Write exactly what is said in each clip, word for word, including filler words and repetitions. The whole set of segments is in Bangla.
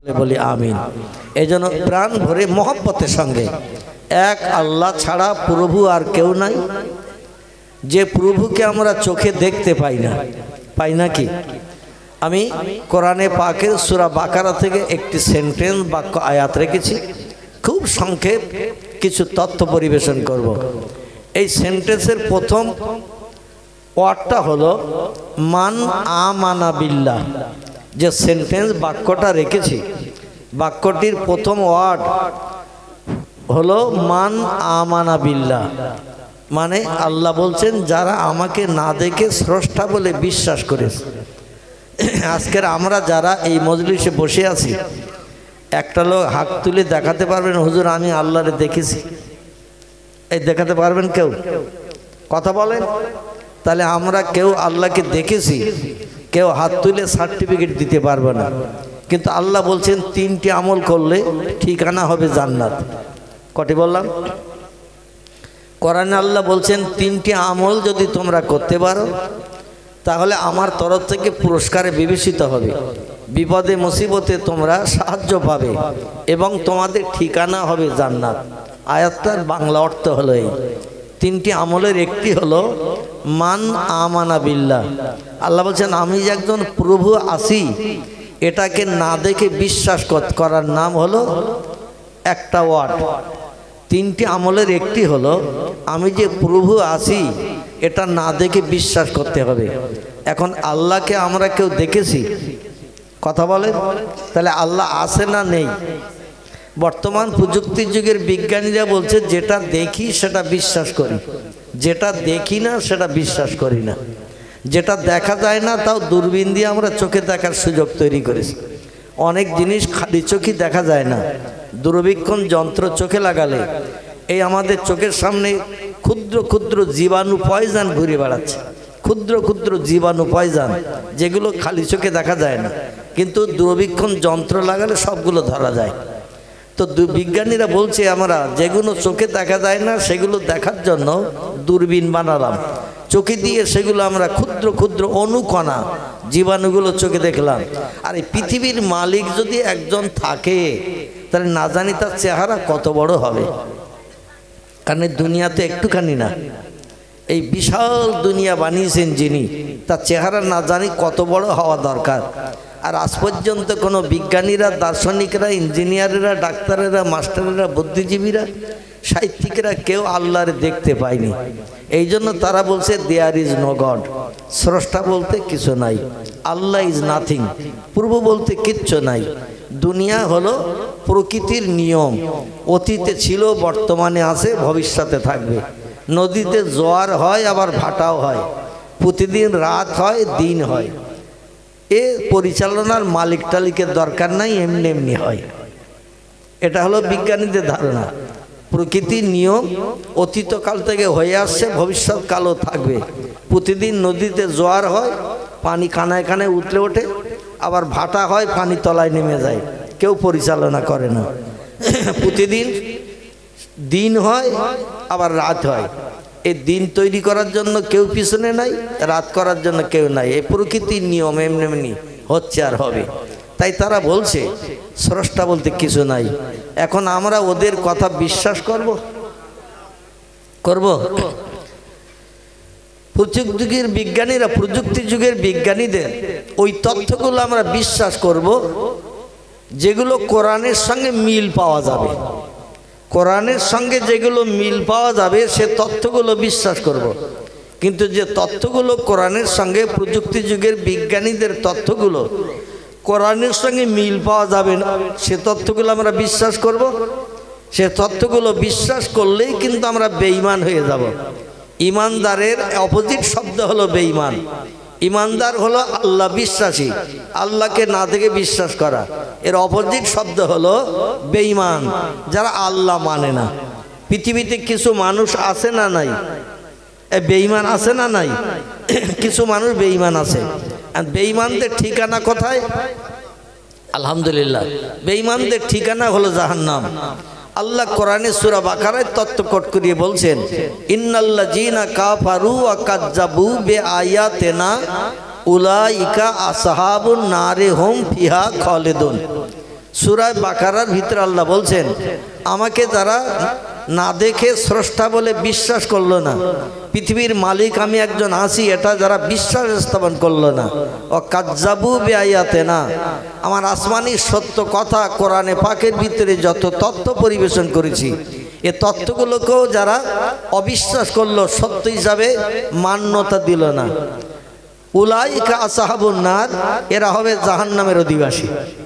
বলি আমিন। এই জন্য প্রাণ ভরে মহব্বতের সঙ্গে এক আল্লাহ ছাড়া প্রভু আর কেউ নাই, যে প্রভুকে আমরা চোখে দেখতে পাই না। পাই না কি? আমি কোরআনে পাকের সূরা বাকারা থেকে একটি সেন্টেন্স বাক্য আয়াত রেখেছি, খুব সংক্ষেপ কিছু তথ্য পরিবেশন করব। এই সেন্টেন্সের প্রথম ওয়ার্ডটা হলো মান আমানা বিল্লাহ। যে সেন্টেন্স বাক্যটা রেখেছি, বাক্যটির প্রথম ওয়ার্ড হলো মান আমানা বিল্লাহ, মানে আল্লাহ বলছেন যারা আমাকে না দেখে স্রষ্টা বলে বিশ্বাস করেছে। আজকের আমরা যারা এই মজলিসে বসে আছি, একটা লোক হাত তুলে দেখাতে পারবেন হুজুর আমি আল্লাহরে দেখেছি? এই দেখাতে পারবেন কেউ? কথা বলেন। তাহলে আমরা কেউ আল্লাহকে দেখেছি, কেউ হাত তুলে সার্টিফিকেট দিতে পারবে না। কিন্তু আল্লাহ বলছেন তিনটি আমল করলে ঠিকানা হবে জান্নাত। কটি বললাম? কোরআনে আল্লাহ বলছেন তিনটি আমল যদি তোমরা করতে পারো তাহলে আমার তরফ থেকে পুরস্কারে বিবেচিত হবে, বিপদে মুসিবতে তোমরা সাহায্য পাবে এবং তোমাদের ঠিকানা হবে জান্নাত। আয়াতটার বাংলা অর্থ হলো এই তিনটি আমলের একটি হলো মান আমানা বিল্লাহ। আল্লাহ বলছেন আমি যে একজন প্রভু আছি এটাকে না দেখে বিশ্বাস করার নাম হলো একটা ওয়ার্ড। তিনটি আমলের একটি হলো আমি যে প্রভু আছি এটা না দেখে বিশ্বাস করতে হবে। এখন আল্লাহকে আমরা কেউ দেখেছি? কথা বলেন। তাহলে আল্লাহ আছে না নেই? বর্তমান প্রযুক্তির যুগের বিজ্ঞানীরা বলছে যেটা দেখি সেটা বিশ্বাস করি, যেটা দেখি না সেটা বিশ্বাস করি না। যেটা দেখা যায় না তাও দূরবীন দিয়ে আমরা চোখে দেখার সুযোগ তৈরি করেছি। অনেক জিনিস খালি চোখে দেখা যায় না, দূরবীক্ষণ যন্ত্র চোখে লাগালে এই আমাদের চোখের সামনে ক্ষুদ্র ক্ষুদ্র জীবাণু পয়জান ঘুরে বেড়াচ্ছে, ক্ষুদ্র ক্ষুদ্র জীবাণু পয়জান, যেগুলো খালি চোখে দেখা যায় না, কিন্তু দূরবীক্ষণ যন্ত্র লাগালে সবগুলো ধরা যায়। তো বিজ্ঞানীরা বলছে আমরা যেগুলো চোখে দেখা যায় না সেগুলো দেখার জন্য দূরবীন বানালাম, চোখে দিয়ে সেগুলো আমরা ক্ষুদ্র ক্ষুদ্র অনুকণা জীবাণুগুলো চোখে দেখলাম। আর এই পৃথিবীর মালিক যদি একজন থাকে তাহলে না জানি তার চেহারা কত বড় হবে। কারণ এই দুনিয়াতে একটুখানি না, এই বিশাল দুনিয়া বানিয়েছেন যিনি, তার চেহারা না জানি কত বড় হওয়া দরকার। আর আজ পর্যন্ত কোনো বিজ্ঞানীরা, দার্শনিকরা, ইঞ্জিনিয়ারেরা, ডাক্তারেরা, মাস্টারেরা, বুদ্ধিজীবীরা, সাহিত্যিকরা কেউ আল্লাহরে দেখতে পায়নি। এই জন্য তারা বলছে দেয়ার ইজ নো গড, স্রষ্টা বলতে কিছু নাই, আল্লাহ ইজ নাথিং, প্রভু বলতে কিচ্ছু নাই। দুনিয়া হলো প্রকৃতির নিয়ম, অতীতে ছিল, বর্তমানে আছে, ভবিষ্যতে থাকবে। নদীতে জোয়ার হয় আবার ভাটাও হয়, প্রতিদিন রাত হয় দিন হয়, এ পরিচালনার মালিক টালিকের দরকার নাই, এমনি এমনি হয়। এটা হলো বিজ্ঞানীদের ধারণা। প্রকৃতির নিয়ম অতীতকাল থেকে হয়ে আসছে, ভবিষ্যৎকালও থাকবে। প্রতিদিন নদীতে জোয়ার হয়, পানি কানায় কানায় উতলে ওঠে, আবার ভাটা হয়, পানি তলায় নেমে যায়, কেউ পরিচালনা করে না। প্রতিদিন দিন হয় আবার রাত হয়, এই দিন তৈরি করার জন্য কেউ পিছনে নাই, রাত করার জন্য কেউ নাই। এই প্রকৃতির নিয়ম এমনি এমনি হচ্ছে আর হবে। তাই তারা বলছে স্রষ্টা বলতে কিছু নাই। এখন আমরা ওদের কথা বিশ্বাস করব করব প্রযুক্তি যুগের বিজ্ঞানীরা, প্রযুক্তি যুগের বিজ্ঞানীদের ওই তথ্যগুলো আমরা বিশ্বাস করব যেগুলো কোরআনের সঙ্গে মিল পাওয়া যাবে। কোরআনের সঙ্গে যেগুলো মিল পাওয়া যাবে সে তথ্যগুলো বিশ্বাস করব। কিন্তু যে তথ্যগুলো কোরআনের সঙ্গে, প্রযুক্তি যুগের বিজ্ঞানীদের তথ্যগুলো কোরআনের সঙ্গে মিল পাওয়া যাবে না, সে তথ্যগুলো আমরা বিশ্বাস করব। সে তথ্যগুলো বিশ্বাস করলেই কিন্তু আমরা বেঈমান হয়ে যাব। ইমানদারের অপোজিট শব্দ হলো বেঈমান। ইমানদার হলো আল্লাহ বিশ্বাসী, আল্লাহকে না থেকে বিশ্বাস করা। এর অপোজিট শব্দ হলো বেঈমান, যারা আল্লাহ মানে না। পৃথিবীতে কিছু মানুষ আছে না নাই? বেঈমান আছে না নাই? কিছু মানুষ বেঈমান আছে। আর বেঈমানদের ঠিকানা কোথায়? আলহামদুলিল্লাহ, বেঈমানদের ঠিকানা হলো জাহান্নাম। আল্লাহ কোরআনে সূরা বাকারায় তত্ত্ব কোট করিয়ে বলছেন, ইন্নাল্লাযীনা কাফারু ওয়া কাযযাবু বিআয়াতিনা উলাইকা আসহাবুন নারে হুম ফিহা খালিদুন। সূরা বাকারার ভিতরে আল্লাহ বলছেন, আমাকে যারা না দেখে স্রষ্টা বলে বিশ্বাস করলো না, পৃথিবীর মালিক আমি একজন আছি এটা যারা বিশ্বাস স্থাপন করলো না, ও কাজ্জাবু বিআয়াতিনা, আমার আসমানি সত্য কথা কোরআনে পাকের ভিতরে যত তথ্য পরিবেশন করেছি এ তথ্যগুলোকেও যারা অবিশ্বাস করলো, সত্য হিসাবে মান্যতা দিল না, উলাইকা আসহাবুন নার, এরা হবে জাহান্নামের অধিবাসী।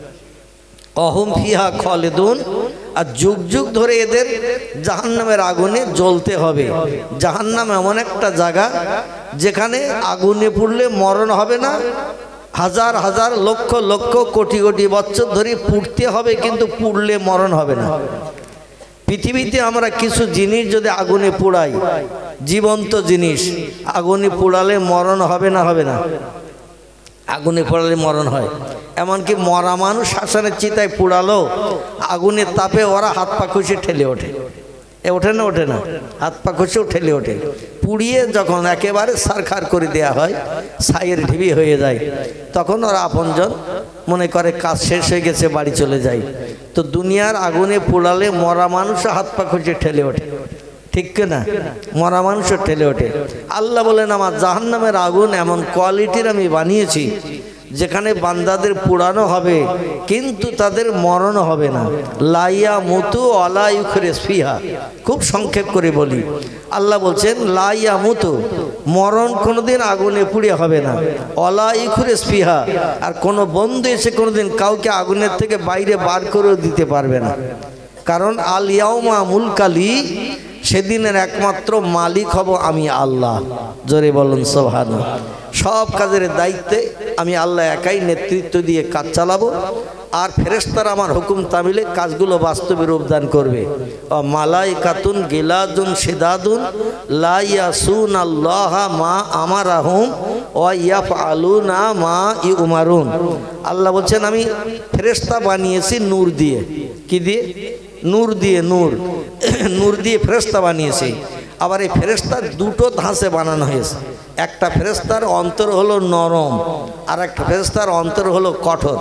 অহুম ফিহা খালিদুন, আর যুগ যুগ ধরে এদের জাহান্নামের আগুনে জ্বলতে হবে। জাহান্নাম এমন একটা জায়গা যেখানে আগুনে পুড়লে মরণ হবে না, হাজার হাজার লক্ষ লক্ষ কোটি কোটি বছর ধরে পুড়তে হবে, কিন্তু পুড়লে মরণ হবে না। পৃথিবীতে আমরা কিছু জিনিস যদি আগুনে পোড়াই, জীবন্ত জিনিস আগুনে পোড়ালে মরণ হবে না? হবে না? আগুনে পোড়ালে মরণ হয়। এমনকি মরা মানুষ শ্মশানের চিতায় পোড়ালো, আগুনের তাপে ওরা হাত পা খুশি ঠেলে ওঠে, এ ওঠে না? ওঠে না? হাত পা খুশিও ঠেলে ওঠে। পুড়িয়ে যখন একেবারে সারখার করে দেয়া হয়, ছাইয়ের ঢিবি হয়ে যায়, তখন ওরা আপনজন মনে করে কাজ শেষ হয়ে গেছে, বাড়ি চলে যায়। তো দুনিয়ার আগুনে পোড়ালে মরা মানুষও হাত পা খুশি ঠেলে ওঠে, ঠিক না? মরা মানুষও ঠেলে ওঠে। আল্লাহ বলেন, আমার জাহান্নামের আগুন এমন কোয়ালিটির আমি বানিয়েছি যেখানে বান্দাদের পোড়ানো হবে কিন্তু তাদের মরণ হবে না। লাইয়া মুতু অলা ইউখরেজ ফিহা, খুব সংক্ষেপ করে বলি, আল্লাহ বলছেন লাইয়া মুতু, মরণ কোনোদিন আগুনে পুড়ে হবে না, অলা ইউখরেজ ফিহা, আর কোনো বন্ধু এসে কোনোদিন কাউকে আগুনের থেকে বাইরে বার করেও দিতে পারবে না। কারণ আল ইয়াউমা মুলকালি, সেদিনের একমাত্র মালিক হব আমি আল্লাহ। জোরে বলুন সুবহানাল্লাহ। সব কাজের দায়িত্বে আমি আল্লাহ একাই নেতৃত্ব দিয়ে কাজ চালাবো, আর ফেরেশতারা আমার হুকুম তামিলে কাজগুলো বাস্তবে রূপদান করবে। ও মালাইকাতুন গিলাদুন শিদাদুন লা ইয়াসুনাল্লাহা মা আমারাহুম ওয়া ইয়াফআলুনা মা ইউমারুন। আল্লাহ বলছেন, আমি ফেরেশতা বানিয়েছি নূর দিয়ে। কি দিয়ে? নূর দিয়ে। নূর নূর দিয়ে ফেরেশতা বানিয়েছি। আবার এই ফেরেশতা দুটো ধাঁচে বানানো হয়েছে। একটা ফেরেশতার অন্তর হলো নরম, আর একটা ফেরেশতার অন্তর হলো কঠোর।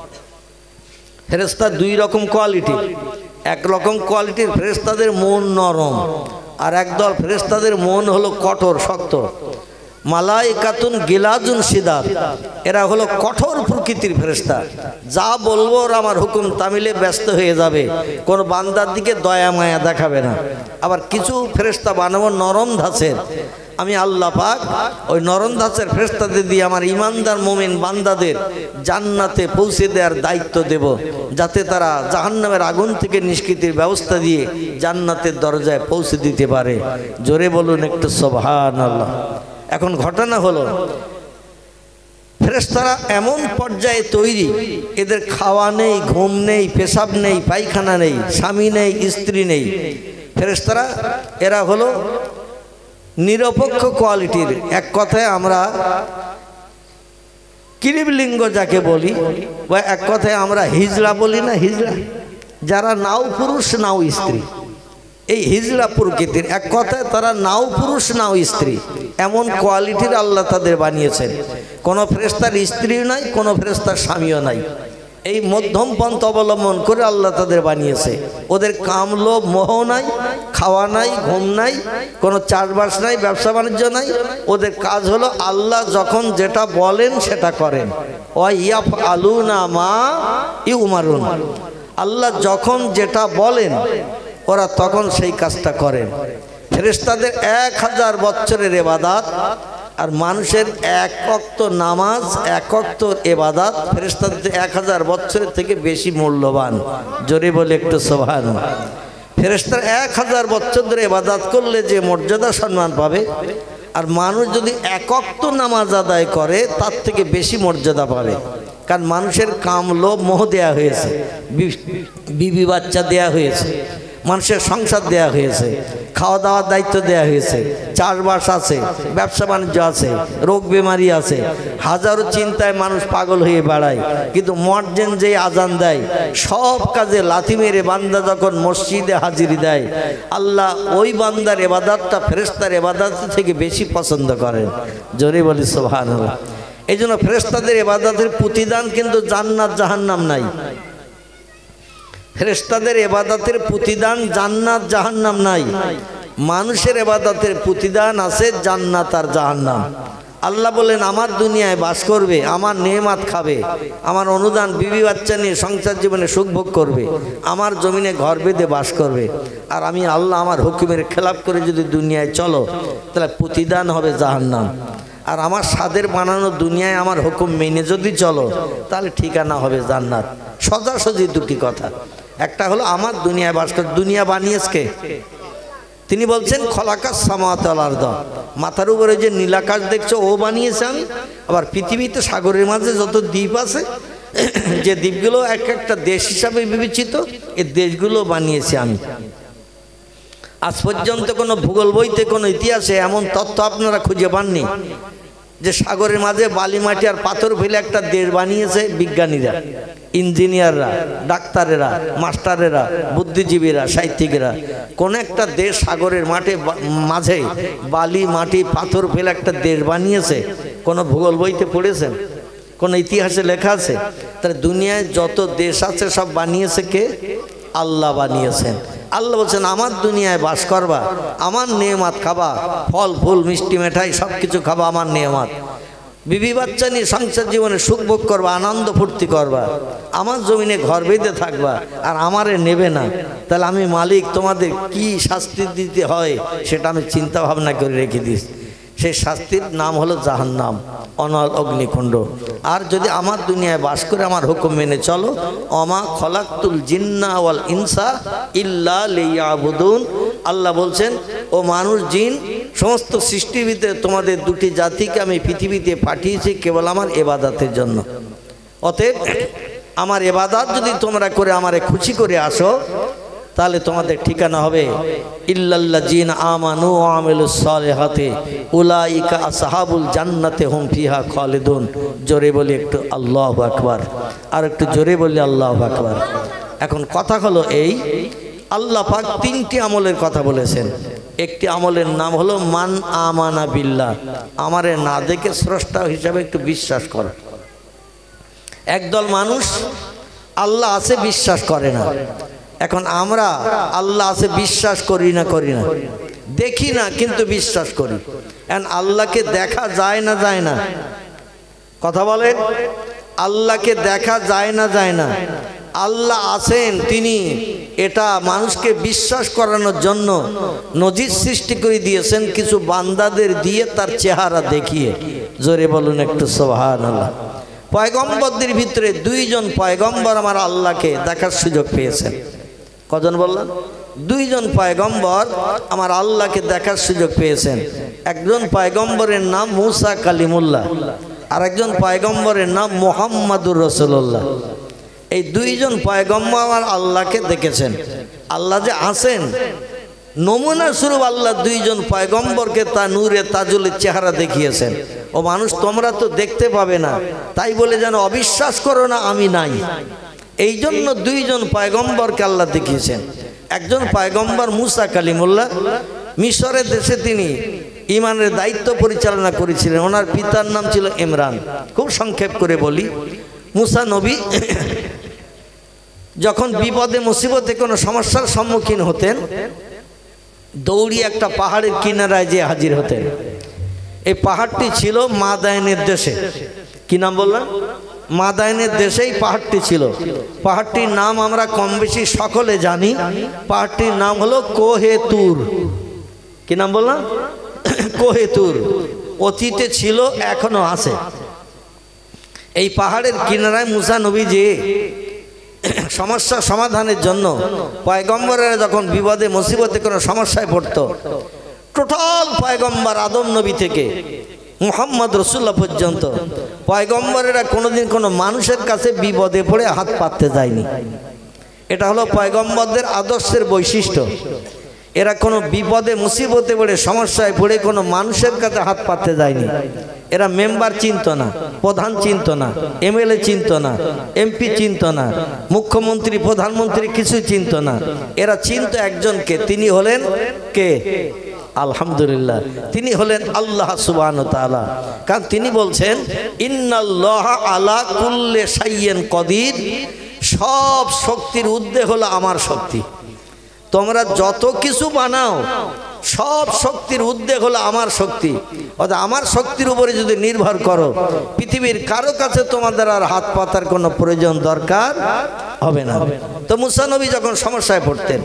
ফেরেশতা দুই রকম কোয়ালিটি। এক রকম কোয়ালিটির ফেরেশতাদের মন নরম, আর একদল ফেরেশতাদের মন হলো কঠোর, শক্ত। মালাইকাতুন গিলাজুন শিদাদ, এরা হলো কঠোর প্রকৃতির ফেরেশতা। যা বলবো ওরা আমার হুকুম তামিলে ব্যস্ত হয়ে যাবে, কোন বান্দার দিকে দয়া মায়া দেখাবে না। আবার কিছু ফেরেশতা বানাবো নরম ধাঁচের। আমি আল্লাহ পাক ওই নরম ধাঁচের ফেরেশতাদের দিয়ে আমার ইমানদার মুমিন বান্দাদের জান্নাতে পৌঁছে দেওয়ার দায়িত্ব দেব, যাতে তারা জাহান্নামের আগুন থেকে নিষ্কৃতির ব্যবস্থা দিয়ে জান্নাতের দরজায় পৌঁছে দিতে পারে। জোরে বলুন একটু সুবহানাল্লাহ। এখন ঘটনা হলো, ফেরেশতারা এমন পর্যায়ে তৈরি, এদের খাওয়া নেই, ঘুম নেই, পেশাব নেই, পায়খানা নেই, স্বামী নেই, স্ত্রী নেই। ফেরেশতারা এরা হলো নিরপেক্ষ কোয়ালিটির। এক কথায় আমরা কিরিবলিঙ্গ যাকে বলি, বা এক কথায় আমরা হিজড়া বলি না, হিজড়া, যারা নাও পুরুষ নাও স্ত্রী, এই হিজড়া প্রকৃতির। এক কথায় তারা নাও পুরুষ নাও স্ত্রী, এমন কোয়ালিটির আল্লাহ তাদের বানিয়েছেন। কোনো ফেরেশতার স্ত্রী নাই, কোনো ফেরেশতার স্বামীও নাই, এই মধ্যম পন্থ অবলম্বন করে আল্লাহ তাদের বানিয়েছে। ওদের কাম লোভ মোহ নাই, খাওয়া নাই, ঘুম নাই, কোনো চাষবাস নাই, ব্যবসা বাণিজ্য নাই। ওদের কাজ হলো আল্লাহ যখন যেটা বলেন সেটা করেন। ওয়া ইয়াফআলুনা মা ইউমারুন, আল্লাহ যখন যেটা বলেন ওরা তখন সেই কাজটা করেন। ফেরেশতাদের এক হাজার বছরের ইবাদত আর মানুষের এক ওয়াক্ত নামাজ, এক ওয়াক্ত ইবাদত ফেরেশতাদের এক হাজার বছরের থেকে বেশি মূল্যবান। জোরে বলে একটু সুবহানাল্লাহ। ফেরেশতারা এক হাজার বছর ধরে ইবাদত করলে যে মর্যাদা সম্মান পাবে, আর মানুষ যদি এক ওয়াক্ত নামাজ আদায় করে তার থেকে বেশি মর্যাদা পাবে। কারণ মানুষের কাম লোভ মোহ দেয়া হয়েছে, বিবি বাচ্চা দেয়া হয়েছে, মানুষের সংসার দেয়া হয়েছে, খাওয়া দাওয়ার দায়িত্ব দেয়া হয়েছে, চাষবাস আছে, ব্যবসা বাণিজ্য আছে, রোগ বেমারি আছে, হাজারো চিন্তায় মানুষ পাগল হয়ে বেড়ায়। কিন্তু মুয়াজ্জিন যে আজান দেয়, সব কাজে লাথি মেরে বান্দা যখন মসজিদে হাজিরি দেয়, আল্লাহ ওই বান্দার ইবাদতটা ফেরেশতার ইবাদত থেকে বেশি পছন্দ করেন। জোরে বলি সুবহানাল্লাহ। এই জন্য ফেরেশতাদের ইবাদতের প্রতিদান কিন্তু জান্নাত জাহান্নাম নাই। ফেরেশতাদের ইবাদতের প্রতিদান জান্নাত জাহান্নাম নাই, মানুষের ইবাদতের প্রতিদান আছে জান্নাত আর জাহান্নাম। আল্লাহ বলেন আমার দুনিয়ায় বাস করবে, আমার নেয়ামত খাবে, আমার অনুদান বিবি বাচ্চা নিয়ে সংসার জীবনে সুখ ভোগ করবে, আমার জমিনে ঘর বেঁধে বাস করবে। আর আমি আল্লাহ আমার হুকুমের খেলাপ করে যদি দুনিয়ায় চলো তাহলে প্রতিদান হবে জাহান্নাম। আর আমার সাদের বানানো দুনিয়ায় আমার হুকুম মেনে যদি চলো তাহলে ঠিকানা হবে জান্নাত। সোজাসুজি দুটি কথা। একটা হলো আমার দুনিয়ায় বাস কর, দুনিয়া বানিয়েছে কে? তিনি বলছেন খলাকাস সামাওয়াতি ওয়াল আরদ, মাথার উপরে যে নীলাকাশ দেখছো ও বানিয়েছেন। আবার পৃথিবীতে সাগরের মাঝে যত দ্বীপ আছে, যে দ্বীপগুলো এক একটা দেশ হিসাবে বিবেচিত, এই দেশগুলো বানিয়েছি আমি। আজ পর্যন্ত কোনো ভূগোল বইতে কোনো ইতিহাসে এমন তথ্য আপনারা খুঁজে পাননি যে সাগরের মাঝে বালি মাটি আর পাথর ফেলে একটা দেশ বানিয়েছে বিজ্ঞানীরা, ইঞ্জিনিয়াররা, ডাক্তারেরা, মাস্টারেরা, বুদ্ধিজীবীরা, সাহিত্যিকেরা। কোন একটা দেশ সাগরের মাঠে মাঝে বালি মাটি পাথর ফেলে একটা দেশ বানিয়েছে? কোনো ভূগোল বইতে পড়েছেন? কোন ইতিহাসে লেখা আছে? তাহলে দুনিয়ায় যত দেশ আছে সব বানিয়েছে কে? আল্লাহ বানিয়েছেন। আল্লাহ বলছেন আমার দুনিয়ায় বাস করবা, আমার নেয়ামত খাবা, ফল ফুল মিষ্টি মিঠাই সব কিছু খাবা, আমার নেয়ামত। বিবি বাচ্চা নিয়ে সংসার জীবনে সুখ ভোগ করবা, আনন্দ ফুর্তি করবা, আমার জমিনে ঘর বেঁধে থাকবা, আর আমারে নেবে না। তাহলে আমি মালিক, তোমাদের কি শাস্তি দিতে হয় সেটা আমি চিন্তা ভাবনা করে রেখে দিস। সেই শাস্তির নাম হলো জাহান্নাম, অনল অগ্নিকুণ্ড। আর যদি আমার দুনিয়ায় বাস করে আমার হুকুম মেনে চলো, অমা খলাকতুল জিন্না ওয়াল ইনসা ইল্লা লিয়াবুদুন। আল্লাহ বলছেন ও মানুষ জিন সমস্ত সৃষ্টির ভিতরে তোমাদের দুটি জাতিকে আমি পৃথিবীতে পাঠিয়েছি কেবল আমার ইবাদতের জন্য। অতএব আমার ইবাদত যদি তোমরা করে আমারে খুশি করে আসো তাহলে তোমাদের ঠিকানা হবে ইল্লাল্লাযিনা আমানু ওয়া আমিলুস সালিহাতি উলাইকা আসহাবুল জান্নাতি হুম ফিহা খালিদুন। জোরে বলি একটু আল্লাহু আকবার, আর একটু জোরে বলি আল্লাহু আকবার। এখন কথা হলো এই, আল্লাহ পাক তিনটি আমলের কথা বলেছেন। একটি আমলের নাম হলো মান আমানা বিল্লাহ, আমারে না দেখে স্রষ্টা হিসাবে একটু বিশ্বাস কর। একদল মানুষ আল্লাহ আছে বিশ্বাস করে না। এখন আমরা আল্লাহ আছে বিশ্বাস করি না করি না দেখি না কিন্তু বিশ্বাস করি। এখন আল্লাহকে দেখা যায় না যায় না? কথা বলেন, আল্লাহকে দেখা যায় না যায় না? আল্লাহ আছেন, তিনি এটা মানুষকে বিশ্বাস করানোর জন্য নজির সৃষ্টি করে দিয়েছেন কিছু বান্দাদের দিয়ে, তার চেহারা দেখিয়ে। জোরে বলুন একটু সুবহানাল্লাহ। পয়গম্বরদের ভিতরে দুইজন পয়গম্বর আমার আল্লাহকে দেখার সুযোগ পেয়েছেন। কজন বললাম? দুইজন পয়গম্বর আমার আল্লাহকে দেখার সুযোগ পেয়েছেন। একজন পয়গম্বরের নাম মুসা কালিমুল্লাহ, আর একজন পয়গম্বরের নাম মুহাম্মাদুর রাসূলুল্লাহ। এই দুইজন পয়গম্বর আমার আল্লাহকে দেখেছেন। আল্লাহ যে আছেন নমুনা স্বরূপ আল্লাহ দুইজন পয়গম্বরকে তা নূরে তাজুলের চেহারা দেখিয়েছেন। ও মানুষ, তোমরা তো দেখতে পাবে না, তাই বলে যেন অবিশ্বাস করো না আমি নাই। এই জন্য দুইজন পয়গম্বরকে আল্লাহ দেখিয়েছেন। একজন পয়গম্বর মুসা কালিমুল্লাহ, মিশরের দেশে তিনি ইমানের দায়িত্ব পরিচালনা করেছিলেন। ওনার পিতার নাম ছিল ইমরান। খুব সংক্ষেপ করে বলি, মুসা নবী যখন বিপদে মুসিবতে কোনো সমস্যার সম্মুখীন হতেন, দৌড়িয়ে একটা পাহাড়ের কিনারায় যে হাজির হতেন। এই পাহাড়টি ছিল মাদায়েনের দেশে। কি নাম বললাম? মাদায়েনের দেশেই পাহাড়টি ছিল। পাহাড়টির নাম আমরা কম বেশি সকলে জানি। পাহাড়টির নাম হলো কোহে তুর। কি নাম বললাম? কোহে তুর। অতীতে ছিল, এখনো আছে। এই পাহাড়ের কিনারায় মুসা নবী যে সমস্যা সমাধানের জন্য পয়গম্বরেরা যখন বিপদে মুসিবতে কোনো সমস্যায় পড়তো, টোটাল পয়গম্বর আদম নবী থেকে মুহাম্মদ রাসূলুল্লাহ পর্যন্ত পয়গম্বরেরা কোনোদিন কোনো মানুষের কাছে বিপদে পড়ে হাত পাততে যায়নি। এটা হলো পয়গম্বরদের আদর্শের বৈশিষ্ট্য। এরা কোনো বিপদে মুসিবতে পড়ে সমস্যায় পড়ে কোনো মানুষের কাছে হাত পাততে যায়নি। এরা মেম্বার চিনত না, প্রধান চিনত না, এমএলএ চিনত না, এমপি চিনত না, মুখ্যমন্ত্রী প্রধানমন্ত্রী কিছু চিনত না। এরা চিনত একজনকে, তিনি হলেন কে? আলহামদুলিল্লাহ, তিনি হলেন আল্লাহ সুবহানাহু ওয়া তাআলা। কারণ তিনি বলছেন ইন্নাল্লাহা আলা কুল্লি শাইইন কদির, সব শক্তির ঊর্ধ্বে হলো আমার শক্তি। তোমরা যত কিছু বানাও সব শক্তির ঊর্ধ্বে হলো আমার শক্তি। অর্থাৎ আমার শক্তির উপরে যদি নির্ভর করো, পৃথিবীর কারো কাছে তোমাদের আর হাত পাতার কোনো প্রয়োজন দরকার হবে না। তো মুসা নবী যখন সমস্যায় পড়তেন,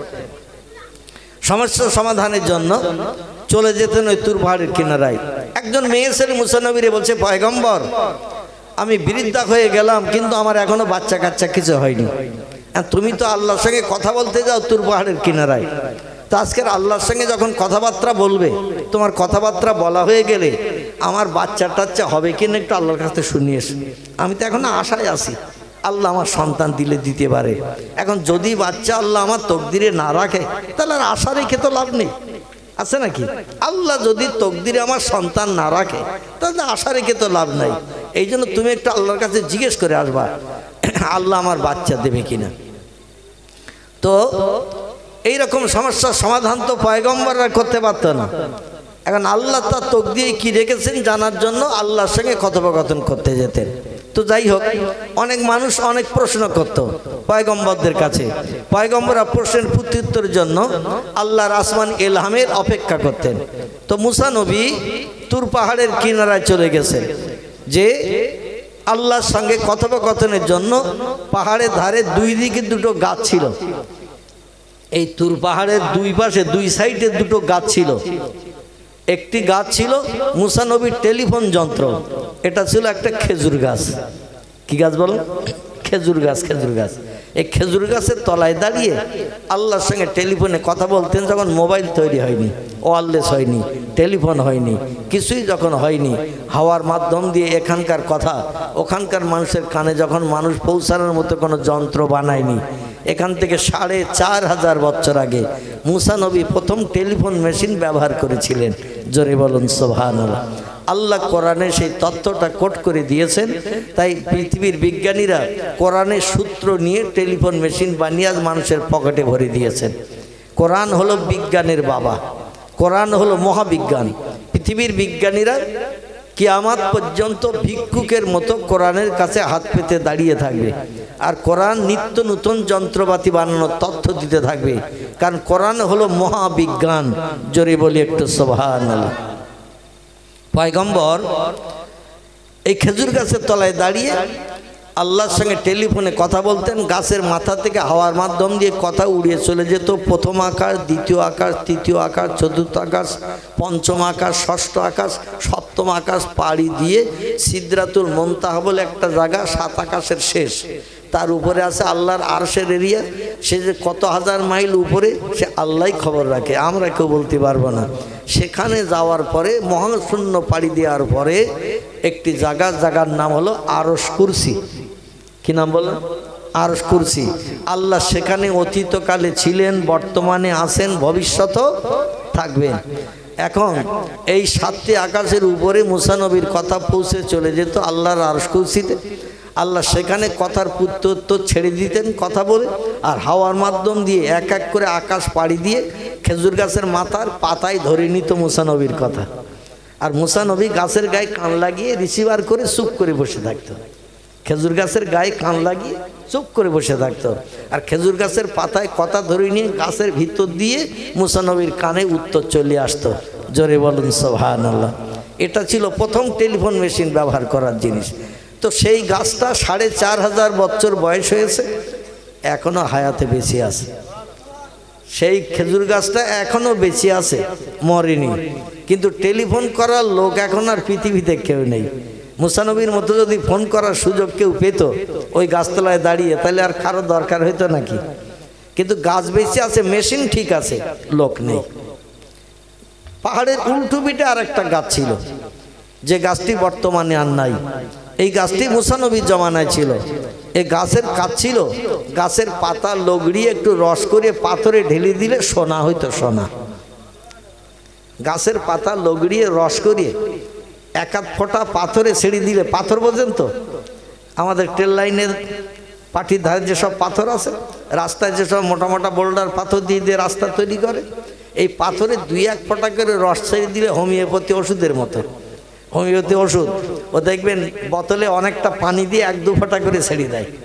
সমস্যা সমাধানের জন্য চলে যেতেন ওই তুর পাহাড়ের কিনারায়। একজন মেয়ে ছেলে মুসা নবীরে বলছে, পয়গম্বর, আমি বৃদ্ধা হয়ে গেলাম, কিন্তু আমার এখনো বাচ্চা কাচ্চা কিছু হয়নি। তুমি তো আল্লাহর সঙ্গে কথা বলতে যাও তুর পাহাড়ের কিনারায়, তো আজকের আল্লাহর সঙ্গে যখন কথাবার্তা বলবে, তোমার কথাবার্তা বলা হয়ে গেলে আমার বাচ্চা টাচ্চা হবে কিনা একটু আল্লাহর কাছে শুনিয়ে। আমি তো এখন আশায় আছি, আল্লাহ আমার সন্তান দিলে দিতে পারে। এখন যদি বাচ্চা আল্লাহ আমার তকদিরে না রাখে, তাহলে আর আশা রেখে তো লাভ নেই, আছে নাকি? আল্লাহ যদি তকদিরে আমার সন্তান না রাখে, তাহলে আশা রেখে তো লাভ নাই। এই জন্য তুমি একটু আল্লাহর কাছে জিজ্ঞেস করে আসবা, আল্লাহ আমার বাচ্চা দেবে কিনা। তো এইরকম সমস্যার সমাধান তো পয়গম্বররা করতে পারত না। এখন আল্লাহ তার তকদিরে কি রেখেছেন জানার জন্য আল্লাহর সঙ্গে কথোপকথন করতে যেতেন। তো যাই হোক, অনেক মানুষ অনেক প্রশ্ন করত পয়গম্বরদের কাছে। পয়গম্বররা প্রশ্নের প্রত্যুত্তরের জন্য আল্লাহর আসমান ইলহামের অপেক্ষা করতেন। তো মুসা নবী তুর পাহাড়ের কিনারায় চলে গেছেন, যে আল্লাহর সঙ্গে কথোপকথনের জন্য। পাহাড়ের ধারে দুই দিকে দুটো গাছ ছিল। এই তুর পাহাড়ের দুই পাশে দুই সাইডে দুটো গাছ ছিল। একটি গাছ ছিল মুসা নবীর টেলিফোন যন্ত্র, এটা ছিল একটা খেজুর গাছ। কি গাছ বলো? খেজুর গাছ। খেজুর গাছ এই খেজুর গাছের তলায় দাঁড়িয়ে আল্লাহর সঙ্গে টেলিফোনে কথা বলতেন। যখন মোবাইল তৈরি হয়নি, ওয়্যারলেস হয়নি, টেলিফোন হয়নি, কিছুই যখন হয়নি, হাওয়ার মাধ্যম দিয়ে এখানকার কথা ওখানকার মানুষের কানে যখন মানুষ পৌঁছানোর মতো কোনো যন্ত্র বানায়নি, এখান থেকে সাড়ে চার হাজার বছর আগে মুসা নবী প্রথম টেলিফোন মেশিন ব্যবহার করেছিলেন। জোরে বলুন সুবহানাল্লাহ। আল্লাহ কোরআনে সেই তথ্যটা কোট করে দিয়েছেন। তাই পৃথিবীর বিজ্ঞানীরা কোরআনের সূত্র নিয়ে টেলিফোন মেশিন বানিয়ে আজ মানুষের পকেটে ভরে দিয়েছেন। কোরআন হলো বিজ্ঞানের বাবা, কোরআন হলো মহাবিজ্ঞান। পৃথিবীর বিজ্ঞানীরা কিয়ামত পর্যন্ত ভিক্ষুকের মতো কোরআনের কাছে হাত পেতে দাঁড়িয়ে থাকবে, আর কোরআন নিত্য নতুন যন্ত্রপাতি বানানোর তথ্য দিতে থাকবে, কারণ কোরআন হলো মহাবিজ্ঞান। জোরে বলি একটু সুবহানাল্লাহ। পয়গম্বর এই খেজুর গাছের তলায় দাঁড়িয়ে আল্লাহর সঙ্গে টেলিফোনে কথা বলতেন। গাছের মাথা থেকে হাওয়ার মাধ্যম দিয়ে কথা উড়িয়ে চলে যেত প্রথম আকাশ, দ্বিতীয় আকাশ, তৃতীয় আকাশ, চতুর্থ আকাশ, পঞ্চম আকাশ, ষষ্ঠ আকাশ, সপ্তম আকাশ পাড়ি দিয়ে সিদরাতুল মুনতাহা বলে একটা জায়গা, সাত আকাশের শেষ, তার উপরে আছে আল্লাহর আরশের এরিয়া। সে যে কত হাজার মাইল উপরে, সে আল্লাহই খবর রাখে, আমরা কেউ বলতে পারবো না। সেখানে যাওয়ার পরে মহাশূন্য পাড়ি দেওয়ার পরে একটি জায়গা, জায়গার নাম হলো আরশ কুরসি। কি নাম বলেন? আরশ কুরসি। আল্লাহ সেখানে অতীতকালে ছিলেন, বর্তমানে আছেন, ভবিষ্যতেও থাকবেন। এখন এই সাতটি আকাশের উপরে মুসা নবীর কথা পৌঁছে চলে যেত আল্লাহর আরশ কুরসিতে। আল্লাহ সেখানে কথার পুত্র ছেড়ে দিতেন কথা বলে, আর হাওয়ার মাধ্যম দিয়ে এক এক করে আকাশ পাড়ি দিয়ে খেজুর গাছের মাথার পাতায় ধরে নিত মুসা নবীর কথা। আর মুসা নবী গাছের গায়ে কান লাগিয়ে রিসিভার করে চুপ করে বসে থাকতো। খেজুর গাছের গায়ে কান লাগিয়ে চুপ করে বসে থাকতো, আর খেজুর গাছের পাতায় কথা ধরে নিয়ে গাছের ভিতর দিয়ে মুসা নবীর কানে উত্তর চলে আসতো। জোরে বলুন সুবহানাল্লাহ। এটা ছিল প্রথম টেলিফোন মেশিন ব্যবহার করার জিনিস। তো সেই গাছটা সাড়ে চার হাজার বছর বয়স হয়েছে, এখনো হায়াতে বেঁচে আছে। সেই খেজুর গাছটা এখনো বেঁচে আছে, মরেনি। কিন্তু টেলিফোন করার লোক এখন আর পৃথিবীতে কেউ নেই। মুসা নবীর মতো যদি ফোন করার সুযোগ কেউ পেত ওই গাছতলায় দাঁড়িয়ে, তাহলে আর কারো দরকার হইতো নাকি? কিন্তু গাছ বেঁচে আছে, মেশিন ঠিক আছে, লোক নেই। পাহাড়ের উল্টো পিঠে আর একটা গাছ ছিল, যে গাছটি বর্তমানে আর নাই। এই গাছটি মুসা নবীর জমানায় ছিল। এই গাছের কাজ ছিল, গাছের পাতা লগড়িয়ে একটু রস করে পাথরে ঢেলে দিলে সোনা হইতো, সোনা। গাছের পাতা লগড়িয়ে রস করিয়ে এক আধ ফোঁটা পাথরে ছেড়ে দিলে, পাথর বোঝেন তো, আমাদের ট্রেন লাইনের পাটির ধারে যেসব পাথর আছে, রাস্তায় যেসব মোটা মোটা বোল্ডার পাথর দিয়ে দিয়ে রাস্তা তৈরি করে, এই পাথরে দুই এক ফোঁটা করে রস ছেড়ে দিলে হোমিওপ্যাথি ওষুধের মতো, হোমিওপ্যাথি ওষুধ। ও দেখবেন বোতলে অনেকটা পানি দিয়ে এক দু ফোঁটা করে ছেড়ে দেয়,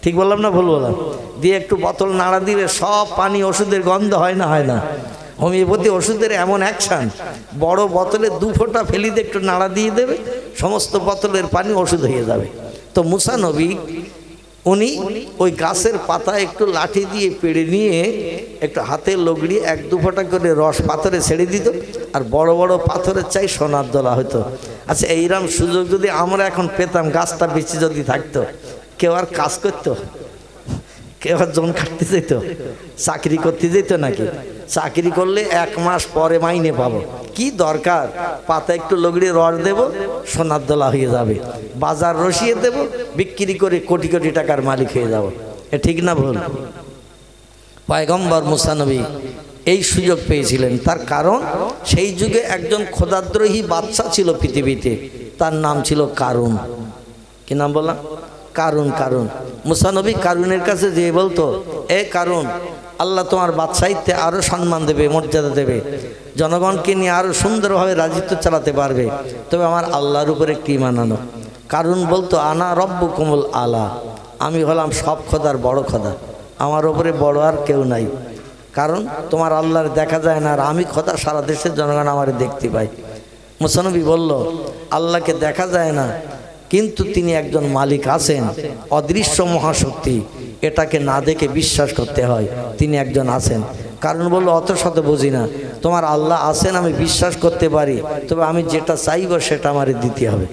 ঠিক বললাম না ভুল বললাম? দিয়ে একটু বোতল নাড়া দিলে সব পানি ওষুধের গন্ধ হয় না হয় না? হোমিওপ্যাথি ওষুধের এমন অ্যাকশান, বড় বোতলে দু ফোঁটা ফেলি দিয়ে একটু নাড়া দিয়ে দেবে, সমস্ত বোতলের পানি ওষুধ হয়ে যাবে। তো মুসা নবী উনি ওই গাছের পাতা একটু লাঠি দিয়ে পেড়ে নিয়ে একটু হাতে লগড়িয়ে এক দু ফোঁটা করে রস পাথরে ছেড়ে দিত, আর বড় বড় পাথরের চাই সোনার দলা হতো। আচ্ছা, এইরকম সুযোগ যদি আমরা এখন পেতাম, গাছটা বেশি যদি থাকতো, কেউ আর কাজ করতো? কেউ আর জন কাটতে যেত? চাকরি করতে যেত নাকি? চাকরি করলে এক মাস পরে মাইনে পাবো, কি দরকার? পাতা একটু লগড়িয়ে রস দেব, সোনার দলা হয়ে যাবে, বাজার রসিয়ে দেব, বিক্রি করে কোটি কোটি টাকার মালিক হয়ে যাব। এ ঠিক না ভুল? পয়গম্বর মুসা নবী এই সুযোগ পেয়েছিলেন। তার কারণ সেই যুগে একজন খোদাদ্রোহী বাদশা ছিল পৃথিবীতে, তার নাম ছিল কারুন। কি নাম বললাম? কারুন। কারুন মুসা নবী কারুনের কাছে যেয়ে বলতো, এ কারুন, আল্লাহ তোমার বাদশাহিত্বে আরও সম্মান দেবে, মর্যাদা দেবে, জনগণকে নিয়ে আরও সুন্দরভাবে রাজত্ব চালাতে পারবে, তবে আমার আল্লাহর উপরে একটি ঈমান আনো। কারুন বলতো, আনা রব্বুকুমুল আলা, আমি হলাম সব খোদার বড় খোদা, আমার উপরে বড় আর কেউ নাই। কারণ তোমার আল্লাহর দেখা যায় না, আর আমি খোদা, সারা দেশের জনগণ আমার দেখতে পাই। মুসা নবী বলল, আল্লাহকে দেখা যায় না, কিন্তু তিনি একজন মালিক আছেন, অদৃশ্য মহাশক্তি, এটাকে না দেখে বিশ্বাস করতে হয় তিনি একজন আছেন। কারণ বললো, অত শত বুঝি না, তোমার আল্লাহ আছেন আমি বিশ্বাস করতে পারি, তবে আমি যেটা চাইব সেটা আমার দিতে হবে।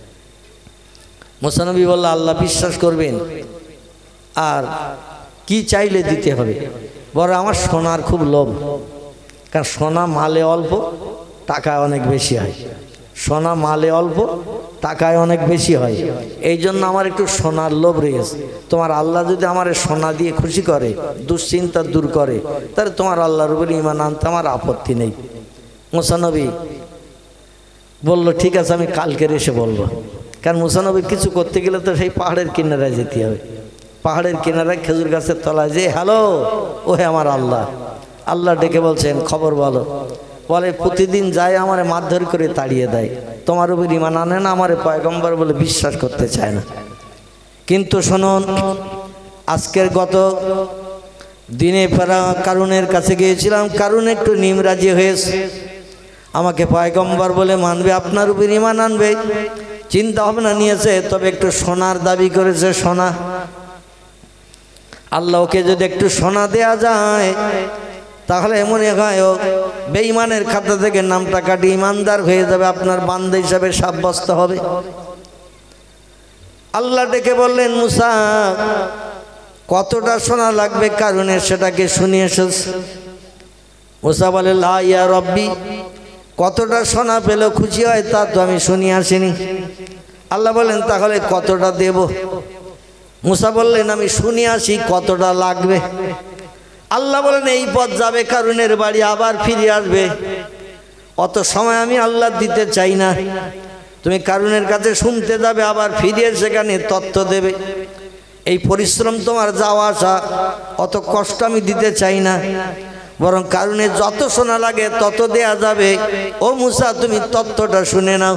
মুসা নবী বলল, আল্লাহ বিশ্বাস করবেন, আর কি চাইলে দিতে হবে? বড় আমার সোনার খুব লোভ, কারণ সোনা মালে অল্প, টাকায় অনেক বেশি হয়। সোনা মালে অল্প, টাকায় অনেক বেশি হয়, এই জন্য আমার একটু সোনার লোভ রয়েছে। তোমার আল্লাহ যদি আমার সোনা দিয়ে খুশি করে, দুশ্চিন্তা দূর করে, তাহলে তোমার আল্লাহর উপরে ঈমান আনতে আমার আপত্তি নেই। মুসা নবী বলল, ঠিক আছে, আমি কালকের এসে বলবো। কারণ মুসা নবী কিছু করতে গেলে তো সেই পাহাড়ের কিনারায় যেতে হবে। পাহাড়ের কিনারায় খেজুর গাছের তলায় যে, হ্যালো, ওহে আমার আল্লাহ। আল্লাহ ডেকে বলছেন, খবর বলো। বলে, প্রতিদিন যায় আমারে মারধর করে তাড়িয়ে দেয়, তোমার উপর ঈমান আনে না, আমারে পয়গম্বর বলে বিশ্বাস করতে চায় না। কিন্তু শুনুন, আজকের গত দিনে ফেরা কারুনের কাছে গিয়েছিলাম, কারুন একটু নিমরাজি হয়েছে, আমাকে পয়গম্বর বলে মানবে, আপনার উপর ঈমান আনবে, চিন্তা ভাবনা নিয়েছে, তবে একটু সোনার দাবি করেছে। সোনা, আল্লাহকে যদি একটু সোনা দেয়া যায়, তাহলে মনে হয় ও বেঈমানের খাতা থেকে নামটা কাটি ইমানদার হয়ে যাবে, আপনার বান্দা হিসাবে সাব্যস্ত হবে। আল্লাহ ডেকে বললেন, মুসা, কতটা সোনা লাগবে কারণের, সেটাকে শুনিয়ে এসেছে। মুসা বলে, লা ইয়া রব্বি, কতটা সোনা পেলে খুশি হয় তা তো আমি শুনিয়ে আসিনি। আল্লাহ বলেন, তাহলে কতটা দেব? মুসা বললেন, আমি শুনিয়ে আসি কতটা লাগবে। আল্লাহ বলেন, এই পথ যাবে কারুনের বাড়ি, আবার ফিরে আসবে, অত সময় আমি আল্লাহ দিতে চাই না। তুমি কারুনের কাছে শুনতে যাবে, আবার ফিরে সেখানে তথ্য দেবে, এই পরিশ্রম তোমার যাওয়া আসা, অত কষ্ট আমি দিতে চাই না। বরং কারুনের যত সোনা লাগে তত দেয়া যাবে। ও মুসা, তুমি তথ্যটা শুনে নাও।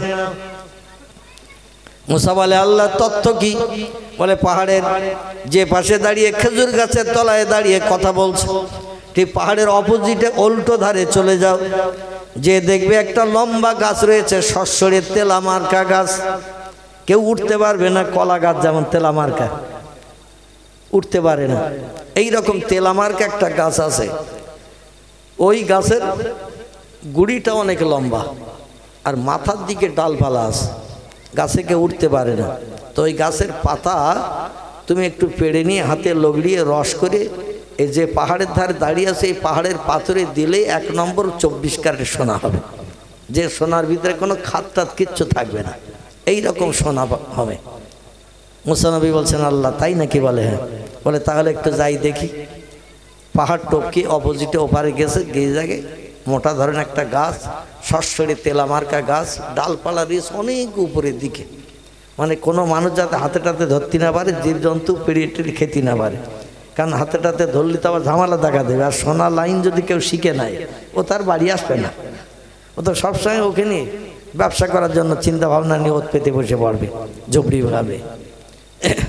মুসা বলে, আল্লাহ তথ্য কি? বলে, পাহাড়ের যে পাশে দাঁড়িয়ে খেজুর গাছের তলায় দাঁড়িয়ে কথা বলছো, ঠিক পাহাড়ের অপোজিটে উল্টো ধারে চলে যাও, যে দেখবে একটা লম্বা গাছ রয়েছে, সস্যরের তেলামার্কা গাছ, কেউ উঠতে পারবে না। কলা গাছ যেমন তেলামার্কা, উঠতে পারে না, এই রকম তেলামার্কা একটা গাছ আছে। ওই গাছের গুড়িটা অনেক লম্বা, আর মাথার দিকে ডালপালা আছে, গাছে কেউ উঠতে পারে না। তো ওই গাছের পাতা তুমি একটু পেড়ে নিয়ে হাতে লগড়িয়ে রস করে, এই যে পাহাড়ের ধারে দাঁড়িয়ে আছে, এই পাহাড়ের পাথরে দিলেই এক নম্বর চব্বিশ ক্যারেট সোনা হবে, যে সোনার ভিতরে কোনো খাত টাত কিচ্ছু থাকবে না, এই রকম সোনা হবে। মুসা নবী বলছেন, আল্লাহ তাই নাকি? বলে, হ্যাঁ। বলে, তাহলে একটু যাই দেখি। পাহাড় টপকে অপোজিটে ওপারে গেছে, গিয়ে জায়গায় মোটা ধরনের একটা গাছ, সস্যরে তেলামার্কা গাছ, ডালপালা দিয়েছে অনেক উপরের দিকে, মানে কোনো মানুষ যাতে হাতে টাতে ধরতে না পারে, জীবজন্তু পেরিয়ে টেরিয়ে খেতে না পারে, কারণ হাতে টাতে ধরলে তো আবার ঝামেলা দেখা দেবে। আর সোনা লাইন যদি কেউ শিখে নেয়, ও তার বাড়ি আসবে না, ও তো সবসময় ওকে নিয়ে ব্যবসা করার জন্য চিন্তা ভাবনা নিয়ে ওত পেতে বসে পড়বে, জবরি ভাবে।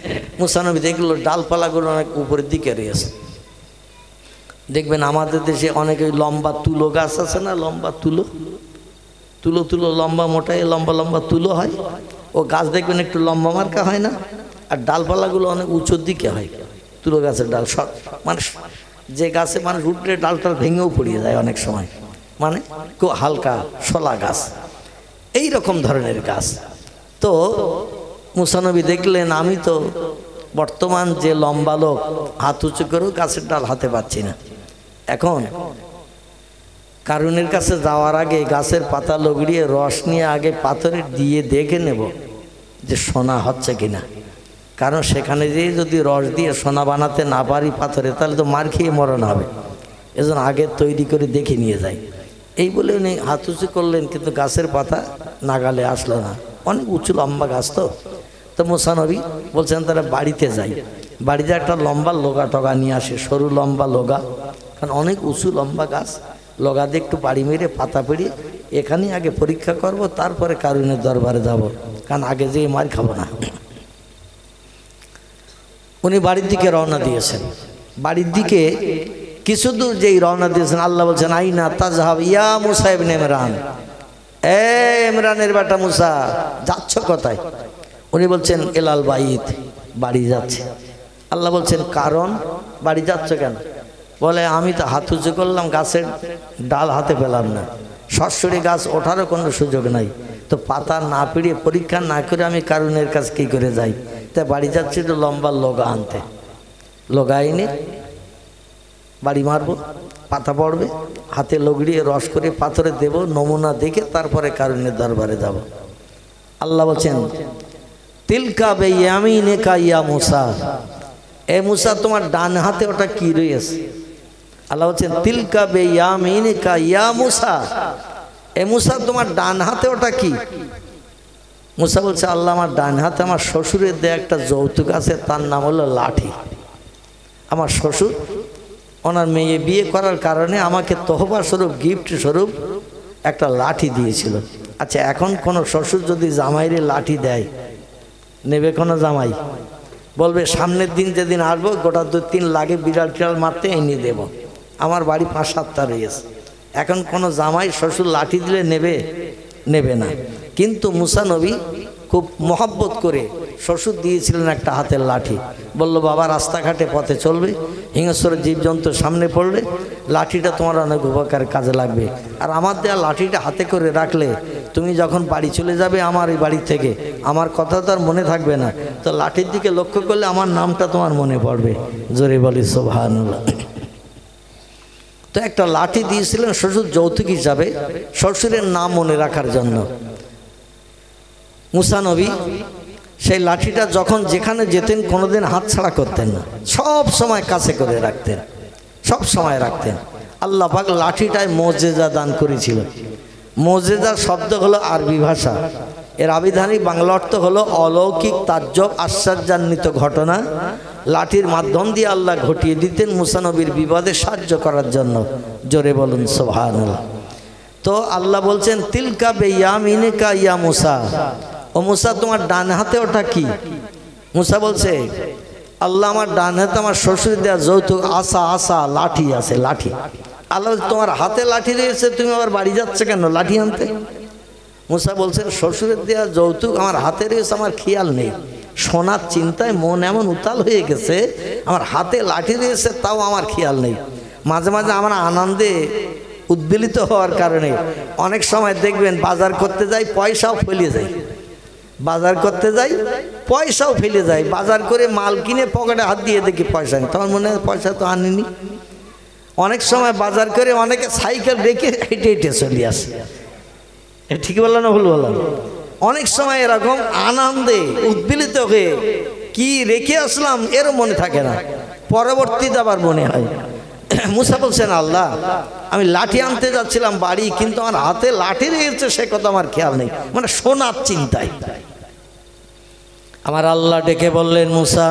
মুসা নবী দেখলো ডালপালাগুলো অনেক উপরের দিকে রয়েছে। দেখবেন আমাদের দেশে অনেক ওই লম্বা তুলো গাছ আছে না, লম্বা তুলো তুলো তুলো লম্বা মোটাই লম্বা লম্বা তুলো হয়, ও গাছ দেখবেন একটু লম্বা মার্কা হয় না, আর ডালপালাগুলো অনেক উঁচুর দিকে হয়। তুলো গাছের ডাল সব মানে যে গাছে মানুষ উঠলে ডালটাল ভেঙেও পড়িয়ে যায় অনেক সময়, মানে খুব হালকা শলা গাছ, এই রকম ধরনের গাছ। তো মুসা নবী দেখলেন আমি তো বর্তমান যে লম্বা লোক, হাত উঁচু করেও গাছের ডাল হাতে পাচ্ছি না। এখন কারুনের কাছে যাওয়ার আগে গাছের পাতা লগড়িয়ে রস নিয়ে আগে পাথরে দিয়ে দেখে নেব যে সোনা হচ্ছে কিনা, কারণ সেখানে যেয়ে যদি রস দিয়ে সোনা বানাতে না পারি পাথরে, তাহলে তো মার খেয়ে মরণ হবে, এজন্য আগে তৈরি করে দেখে নিয়ে যাই। এই বলে উনি হাত উঁচু করলেন, কিন্তু গাছের পাতা নাগালে আসলো না, অনেক উঁচু লম্বা গাছ। তো তো মুসা নবী বলছেন তারা বাড়িতে যাই, বাড়িতে একটা লম্বা লগা টগা নিয়ে আসে, সরু লম্বা লগা, কারণ অনেক উঁচু লম্বা গাছ, লগা দিয়ে একটু বাড়ি মেরে পাতা পেড়িয়ে এখানেই আগে পরীক্ষা করব, তারপরে কারুনের দরবারে যাব, কারণ আগে যেয়ে মার খাবো না। উনি বাড়ির দিকে রওনা দিয়েছেন। বাড়ির দিকে কিছু দূর যেই রওনা দিয়েছেন, আল্লাহ বলছেন আইনা তাজহাব ইয়া মুসা ইবনে ইমরান, এ ইমরানের বেটা মুসা যাচ্ছ কোথায়? উনি বলছেন এলাল বাইত, বাড়ি যাচ্ছে। আল্লাহ বলছেন কারণ বাড়ি যাচ্ছ কেন? বলে আমি তো হাত উঁচু করলাম, গাছের ডাল হাতে পেলাম না, সরাসরি গাছ ওঠারও কোনো সুযোগ নাই, তো পাতা না পিড়িয়ে পরীক্ষা না করে আমি কারুনের কাছে কী করে যাই? তাই বাড়ি যাচ্ছি তো লম্বা লগা আনতে, লগা এনে বাড়ি মারবো, পাতা পড়বে, হাতে লগড়িয়ে রস করে পাথরে দেব, নমুনা দেখে তারপরে কারুনের দরবারে যাব। আল্লাহ বলছেন তিলকা বিয়ামিনিকা ইয়া মুসা, এ মুসা তোমার ডান হাতে ওটা কি রয়েছে? আল্লাহ বলছেন তিলকা বিয়ামিনিকা ইয়া মুসা, এ মুসা তোমার ডান হাতে ওটা কি? মুসা বলছে আল্লাহ আমার ডান হাতে আমার শ্বশুরের দেয়া একটা যৌতুক আছে, তার নাম হলো লাঠি। আমার শ্বশুর ওনার মেয়ে বিয়ে করার কারণে আমাকে তোহফা স্বরূপ, গিফট স্বরূপ একটা লাঠি দিয়েছিল। আচ্ছা এখন কোনো শ্বশুর যদি জামাইরে লাঠি দেয়, নেবে কোনো জামাই? বলবে সামনের দিন যেদিন আসবো গোটা দু তিন লাগে বিড়াল টিড়াল মারতে এনে দেব, আমার বাড়ি পাঁচ সাতটা রয়েছে। এখন কোনো জামাই শ্বশুর লাঠি দিলে নেবে? নেবে না। কিন্তু মুসা নবী খুব মহব্বত করে শ্বশুর দিয়েছিলেন একটা হাতের লাঠি, বলল বাবা রাস্তাঘাটে পথে চলবে, হিংস্র জীবজন্তু সামনে পড়লে লাঠিটা তোমার অনেক উপকার কাজে লাগবে, আর আমার দেওয়া লাঠিটা হাতে করে রাখলে তুমি যখন বাড়ি চলে যাবে আমার এই বাড়ি থেকে, আমার কথা তো আর মনে থাকবে না, তো লাঠির দিকে লক্ষ্য করলে আমার নামটা তোমার মনে পড়বে। জোরে বলি সুবহানাল্লাহ। তো একটা লাঠি দিয়েছিলেন শ্বশুর যৌতুক হিসাবে, শ্বশুরের নাম মনে রাখার জন্য। মুসা নবী সেই লাঠিটা যখন যেখানে যেতেন কোনোদিন হাতছাড়া করতেন না, সব সময় কাছে করে রাখতেন, সব সময় রাখতেন। আল্লাহ পাক লাঠিটায় মোজেজা দান করেছিল। মোজেজার শব্দ হলো আরবি ভাষা, এর আবিধানিক বাংলা অর্থ হলো অলৌকিক তাজ্জব আশ্চর্যান্বিত ঘটনা। লাঠির মাধ্যম দিয়ে আল্লাহ ঘটিয়ে দিতেন মুসা নবীর বিপদে সাহায্য করার জন্য। জোরে বলুন সুবহানাল্লাহ। তো আল্লাহ বলছেন তিলকা বিয়ামিনিকা ইয়া মুসা, ও মুসা তোমার ডান হাতে ওটা কি? মুসা বলছে আল্লাহ আমার ডান হাতে আমার শ্বশুর দেওয়া যৌতুক আসা আসা লাঠি আছে, লাঠি। আল্লাহ তোমার হাতে লাঠি রয়েছে, তুমি আবার বাড়ি যাচ্ছে কেন লাঠি আনতে? মুসা বলছেন শ্বশুরের দেওয়া যৌতুক আমার হাতে রয়েছে, আমার খেয়াল নেই, সোনার চিন্তায় মন এমন উতাল হয়ে গেছে, আমার হাতে লাঠি রয়েছে তাও আমার খেয়াল নেই। মাঝে মাঝে আমার আনন্দে উদ্বেলিত হওয়ার কারণে অনেক সময় দেখবেন বাজার করতে যাই পয়সাও ফেলে যায়, বাজার করতে যাই পয়সাও ফেলে যায়, বাজার করে মাল কিনে পকেটে হাত দিয়ে দেখি পয়সা নেই, তখন মনে হয় পয়সা তো আনিনি। অনেক সময় বাজার করে অনেকে সাইকেল রেখে হেঁটে হেঁটে চলে আসে, ঠিক বললাম না ভুল বললাম? অনেক সময় এরকম আনন্দে উদ্বেলিত হয়ে কি রেখে আসলাম এরও মনে থাকে না, পরবর্তীতে আবার মনে হয়। মুসা বলছেন আল্লাহ আমি লাঠি আনতে যাচ্ছিলাম বাড়ি, কিন্তু আমার হাতে লাঠি রয়েছে সে কথা আমার খেয়াল নেই, মানে সোনার চিন্তায়। আমার আল্লাহ ডেকে বললেন মুসা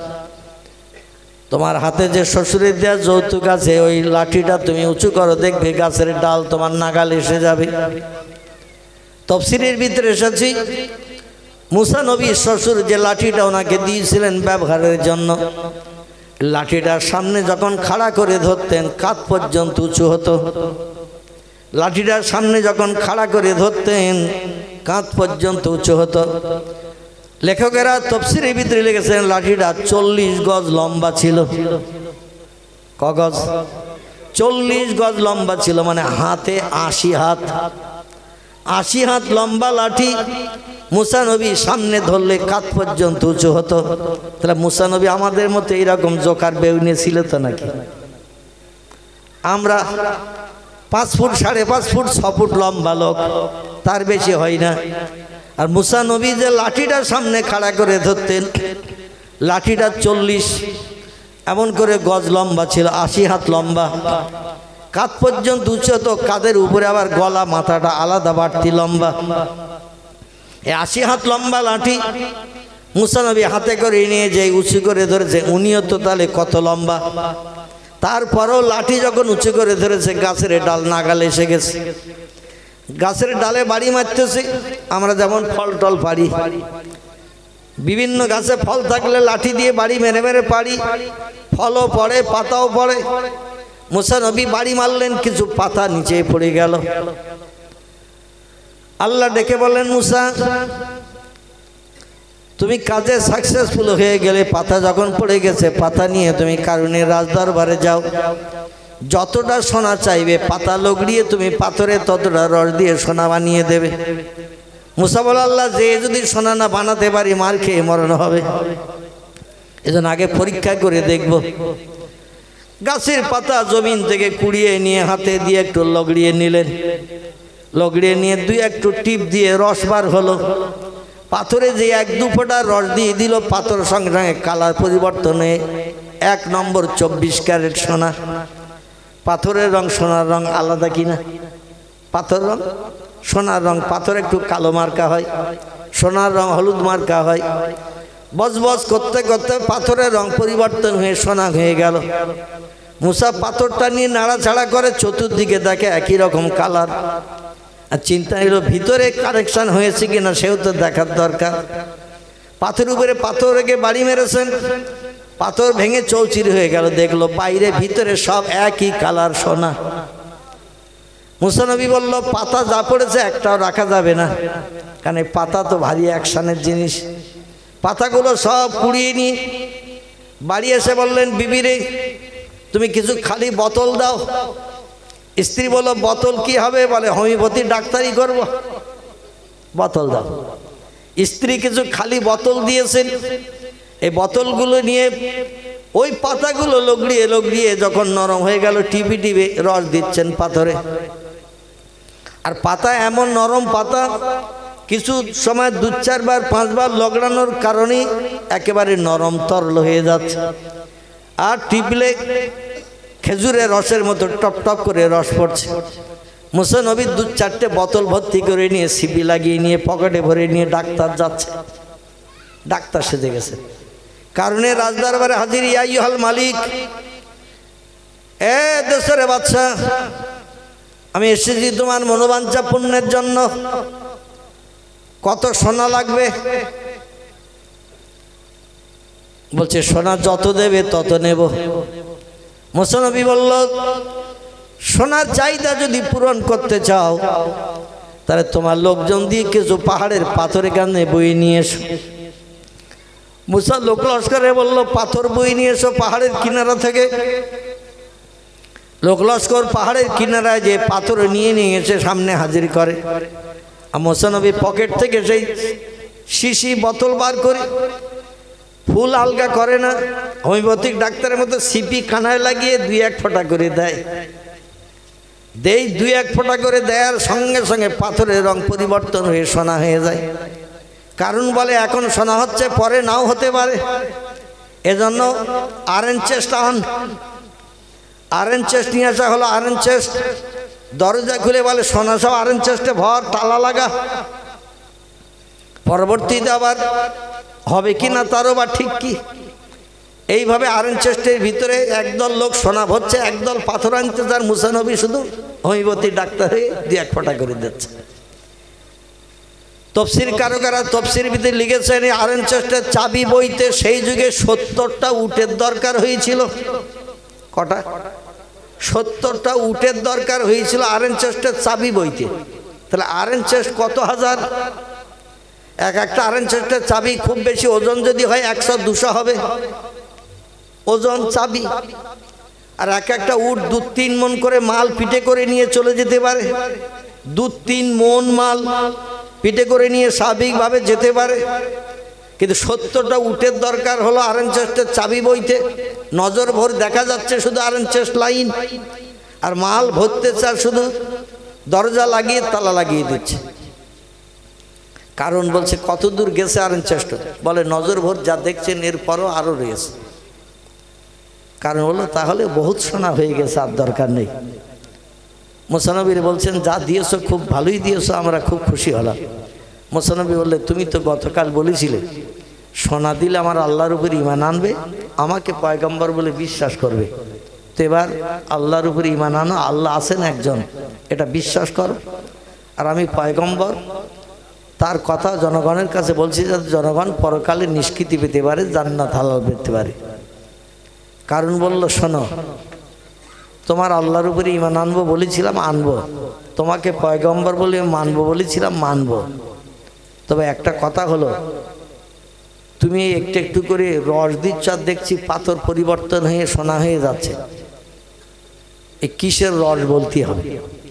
তোমার হাতে যে শ্বশুরের দেওয়া যৌতুক আছে ওই লাঠিটা তুমি উঁচু করো, দেখবে গাছের ডাল তোমার নাগাল এসে যাবে। তফসিরের ভিতরে এসেছি মুসা নবীর শ্বশুর যে লাঠিটা ওনাকে দিয়েছিলেন ব্যবহারের জন্য, লাঠিটার সামনে যখন খাড়া করে ধরতেন কাঁধ পর্যন্ত উঁচু হতো। লাঠিটার সামনে যখন খাড়া করে ধরতেন কাঁধ পর্যন্ত উঁচু হতো। লেখকেরা তফসিরের ভিতরে লিখেছেন লাঠিটা চল্লিশ গজ লম্বা ছিল। ক গজ? চল্লিশ গজ লম্বা ছিল, মানে হাতে আশি হাত। আশি হাত লম্বা লাঠি মুসা নবী সামনে ধরলে কাঁধ পর্যন্ত উঁচু হতো। তাহলে মুসা নবী আমাদের মতো এইরকম জোকার বেউনে ছিল তো নাকি? আমরা পাঁচ ফুট সাড়ে পাঁচ ফুট ছ ফুট লম্বা লোক, তার বেশি হয় না। আর মুসা নবী যে লাঠিটা সামনে খাড়া করে ধরতেন, লাঠিটা চল্লিশ এমন করে গজ লম্বা ছিল, আশি হাত লম্বা, কাঁধ পর্যন্ত উঁচু হতো। কাঁধের উপরে আবার গলা মাথাটা আলাদা বাড়তি লম্বা। এই আশি হাত লম্বা লাঠি মুসা নবী হাতে করে নিয়ে যে উঁচু করে ধরেছে, উনিও তো তাহলে কত লম্বা। তারপরেও লাঠি যখন উঁচু করে ধরেছে, গাছের ডাল নাগালে এসে গেছে। গাছের ডালে বাড়ি মারতেছে, আমরা যেমন ফল টল পারি, বিভিন্ন গাছে ফল থাকলে লাঠি দিয়ে বাড়ি মেরে মেরে পারি, ফলও পড়ে পাতাও পড়ে। মুসা নবী বাড়ি মারলেন, কিছু পাতা নিচে পড়ে গেল। আল্লাহ ডেকে বললেন, মুসা তুমি কাজে সাকসেসফুল হয়ে গেলে, পাতা যখন পড়ে গেছে পাতা নিয়ে তুমি কারুনের রাজদরবারে যাও, যতটা সোনা চাইবে পাতা লগড়িয়ে তুমি পাথরে ততটা রস দিয়ে সোনা বানিয়ে দেবে। মুসা বল, আল্লাহ যে যদি সোনা না বানাতে পারি মার খেয়ে মরণ হবে, এজন্য আগে পরীক্ষা করে দেখব। গাছের পাতা জমিন থেকে কুড়িয়ে নিয়ে হাতে দিয়ে একটু লগড়িয়ে নিলেন, লগড়িয়ে নিয়ে দুই একটু টিপ দিয়ে রস বার হলো। পাথরে যে এক দু ফোঁটা রস দিয়ে দিল, পাথর সঙ্গে সঙ্গে কালার পরিবর্তনে এক নম্বর চব্বিশ ক্যারেট সোনা। পাথরের রং সোনার রং আলাদা কিনা? পাথর রং সোনার রং, পাথর একটু কালো মার্কা হয়, সোনার রং হলুদ মার্কা হয়। বজবজ করতে করতে পাথরের রং পরিবর্তন হয়ে সোনা হয়ে গেল। মুসা পাথরটা নিয়ে নাড়াচাড়া করে, চতুর্দিকে দেখে একই রকম কালার। আর চিন্তা হলো ভিতরে কারেকশন হয়েছে কিনা সেও তো দেখার দরকার। পাথরের উপরে পাথর রেখে বাড়ি মেরেছেন, পাথর ভেঙে চৌচির হয়ে গেল। দেখলো বাইরে ভিতরে সব একই কালার সোনা। মুসা নবী বলল, পাতা যা পড়েছে একটাও রাখা যাবে না, কারণ পাতা তো ভারী অ্যাকশনের জিনিস। পাতাগুলো সব কুড়িয়ে নিয়ে বাড়ি এসে বললেন, বিবিরে তুমি কিছু খালি বোতল দাও। স্ত্রী বলল, বোতল কি হবে? বলে হোমিওপ্যাথি ডাক্তারি করব, বোতল দাও। স্ত্রী কিছু খালি বোতল দিয়েছেন। এই বোতলগুলো নিয়ে ওই পাতাগুলো লগড়িয়ে লগড়িয়ে যখন নরম হয়ে গেল, টিপি টিপে রস দিচ্ছেন পাথরে। আর পাতা এমন নরম পাতা, কিছু সময় দু চারবার পাঁচবার লগড়ানোর কারণে একেবারে নরম তরল হয়ে যাচ্ছে। আর টিপলে খেজুরের রসের মতো টপ টপ করে রস পড়ছে। মুসা নবী দু চারটে বোতল ভর্তি করে নিয়ে সিপি লাগিয়ে নিয়ে পকেটে ভরে নিয়ে ডাক্তার যাচ্ছে। ডাক্তার সেজে গেছে, কারণে রাজদরবারে হাজির। ইয়া আইয়ুহাল মালিক, এ দেশের বাদশা, আমি এসেছি তোমার মনোবাঞ্ছা পূর্ণের জন্য। কত সোনা লাগবে? বলছে সোনা যত দেবে তত নেব। মুসা নবী বলল, সোনার চাহিদা যদি পূরণ করতে চাও তাহলে তোমার লোকজন দিয়ে কিছু পাহাড়ের পাথর এখানে বয়ে নিয়ে এসো। মুসা লোক লস্করে বলল, পাথর বয়ে নিয়ে এসো পাহাড়ের কিনারা থেকে। লোক লস্কর পাহাড়ের কিনারায় যে পাথর নিয়ে নিয়ে এসে সামনে হাজির করে। আর মুসা নবী পকেট থেকে সেই শিশি বোতল বার করে, ফুল আলগা করে না, হোমিওপ্যাথিক ডাক্তারের মতো সিপি কানায় লাগিয়ে দুই এক ফোঁটা করে দেয়। দেই দুই এক ফোঁটা করে দেওয়ার সঙ্গে সঙ্গে পাথরের রং পরিবর্তন হয়ে সোনা হয়ে যায়। কারণ বলে এখন সোনা হচ্ছে, পরে নাও হতে পারে। এজন্য আয়রন চেস্ট আন, আয়রন চেস্ট নিয়ে আসা হলো। আয়রন চেস্ট দরজা খুলে বলে, সোনা সব আয়রন চেস্টে ভর, তালা লাগা। পরবর্তীতে আবার হবে কি না তারও বা ঠিক কি। এইভাবে আয়রন চেস্টের ভিতরে একদল লোক সোনা ভরছে, একদল পাথর আনতে। তার মুসা নবী শুধু হোমিওপ্যাথি ডাক্তার হয়ে দু এক ফোঁটা করে দিচ্ছে। তফসির কারকেরা তফসির ভিতরে লিখেছেন আরেন চেষ্টের চাবি বইতে সেই যুগে সত্তরটা উটের দরকার হয়েছিল। কটা? সত্তরটা উটের দরকার হয়েছিল আরেন চেষ্টের চাবি বইতে। তাহলে আরেন চেস্ট কত হাজার? এক একটা আরেন চেস্টের চাবি খুব বেশি ওজন যদি হয় একশো দুশো হবে ওজন চাবি। আর এক একটা উট দু তিন মন করে মাল পিঠে করে নিয়ে চলে যেতে পারে। দু তিন মন মাল পিঠে করে নিয়ে স্বাভাবিকভাবে যেতে পারে। কিন্তু সত্তরটা উটের দরকার হলো আরেন চেস্টের চাবি বইতে। নজর ভর দেখা যাচ্ছে শুধু আরেন চেস্ট লাইন, আর মাল ভরতে চার শুধু দরজা লাগিয়ে তালা লাগিয়ে দিচ্ছে। কারণ বলছে কত দূর গেছে আরেন চেস্ট? বলে নজর ভর যা দেখছেন এরপরও আরও রয়েছে। কারণ বললো তাহলে বহুত সোনা হয়ে গেছে, আর দরকার নেই। মুসানবীর বলছেন যা দিয়েছো খুব ভালোই দিয়েছো, আমরা খুব খুশি হলাম। মুসানবী বললে তুমি তো গতকাল বলেছিলে সোনা দিলে আমার আল্লাহর উপর ঈমান আনবে, আমাকে পয়গম্বর বলে বিশ্বাস করবে। তো এবার আল্লাহর উপর ঈমান আনো, আল্লাহ আছেন একজন, এটা বিশ্বাস করো। আর আমি পয়গম্বর, তার কথা জনগণের কাছে বলছি যাতে জনগণ পরকালে নিষ্কৃতি পেতে পারে, জান্নাত হালাল পেতে পারে। কারণ বলল শোনো, তোমার আল্লাহর উপরে ঈমান আনবো বলেছিলাম আনবো, তোমাকে পয়গম্বর বলে মানবো বলেছিলাম মানবো। তবে একটা কথা হলো, তুমি একটু একটু করে রস দিচ্ছ আর দেখছি পাথর পরিবর্তন হয়ে সোনা হয়ে যাচ্ছে। এই কিসের রস বলতে হবে?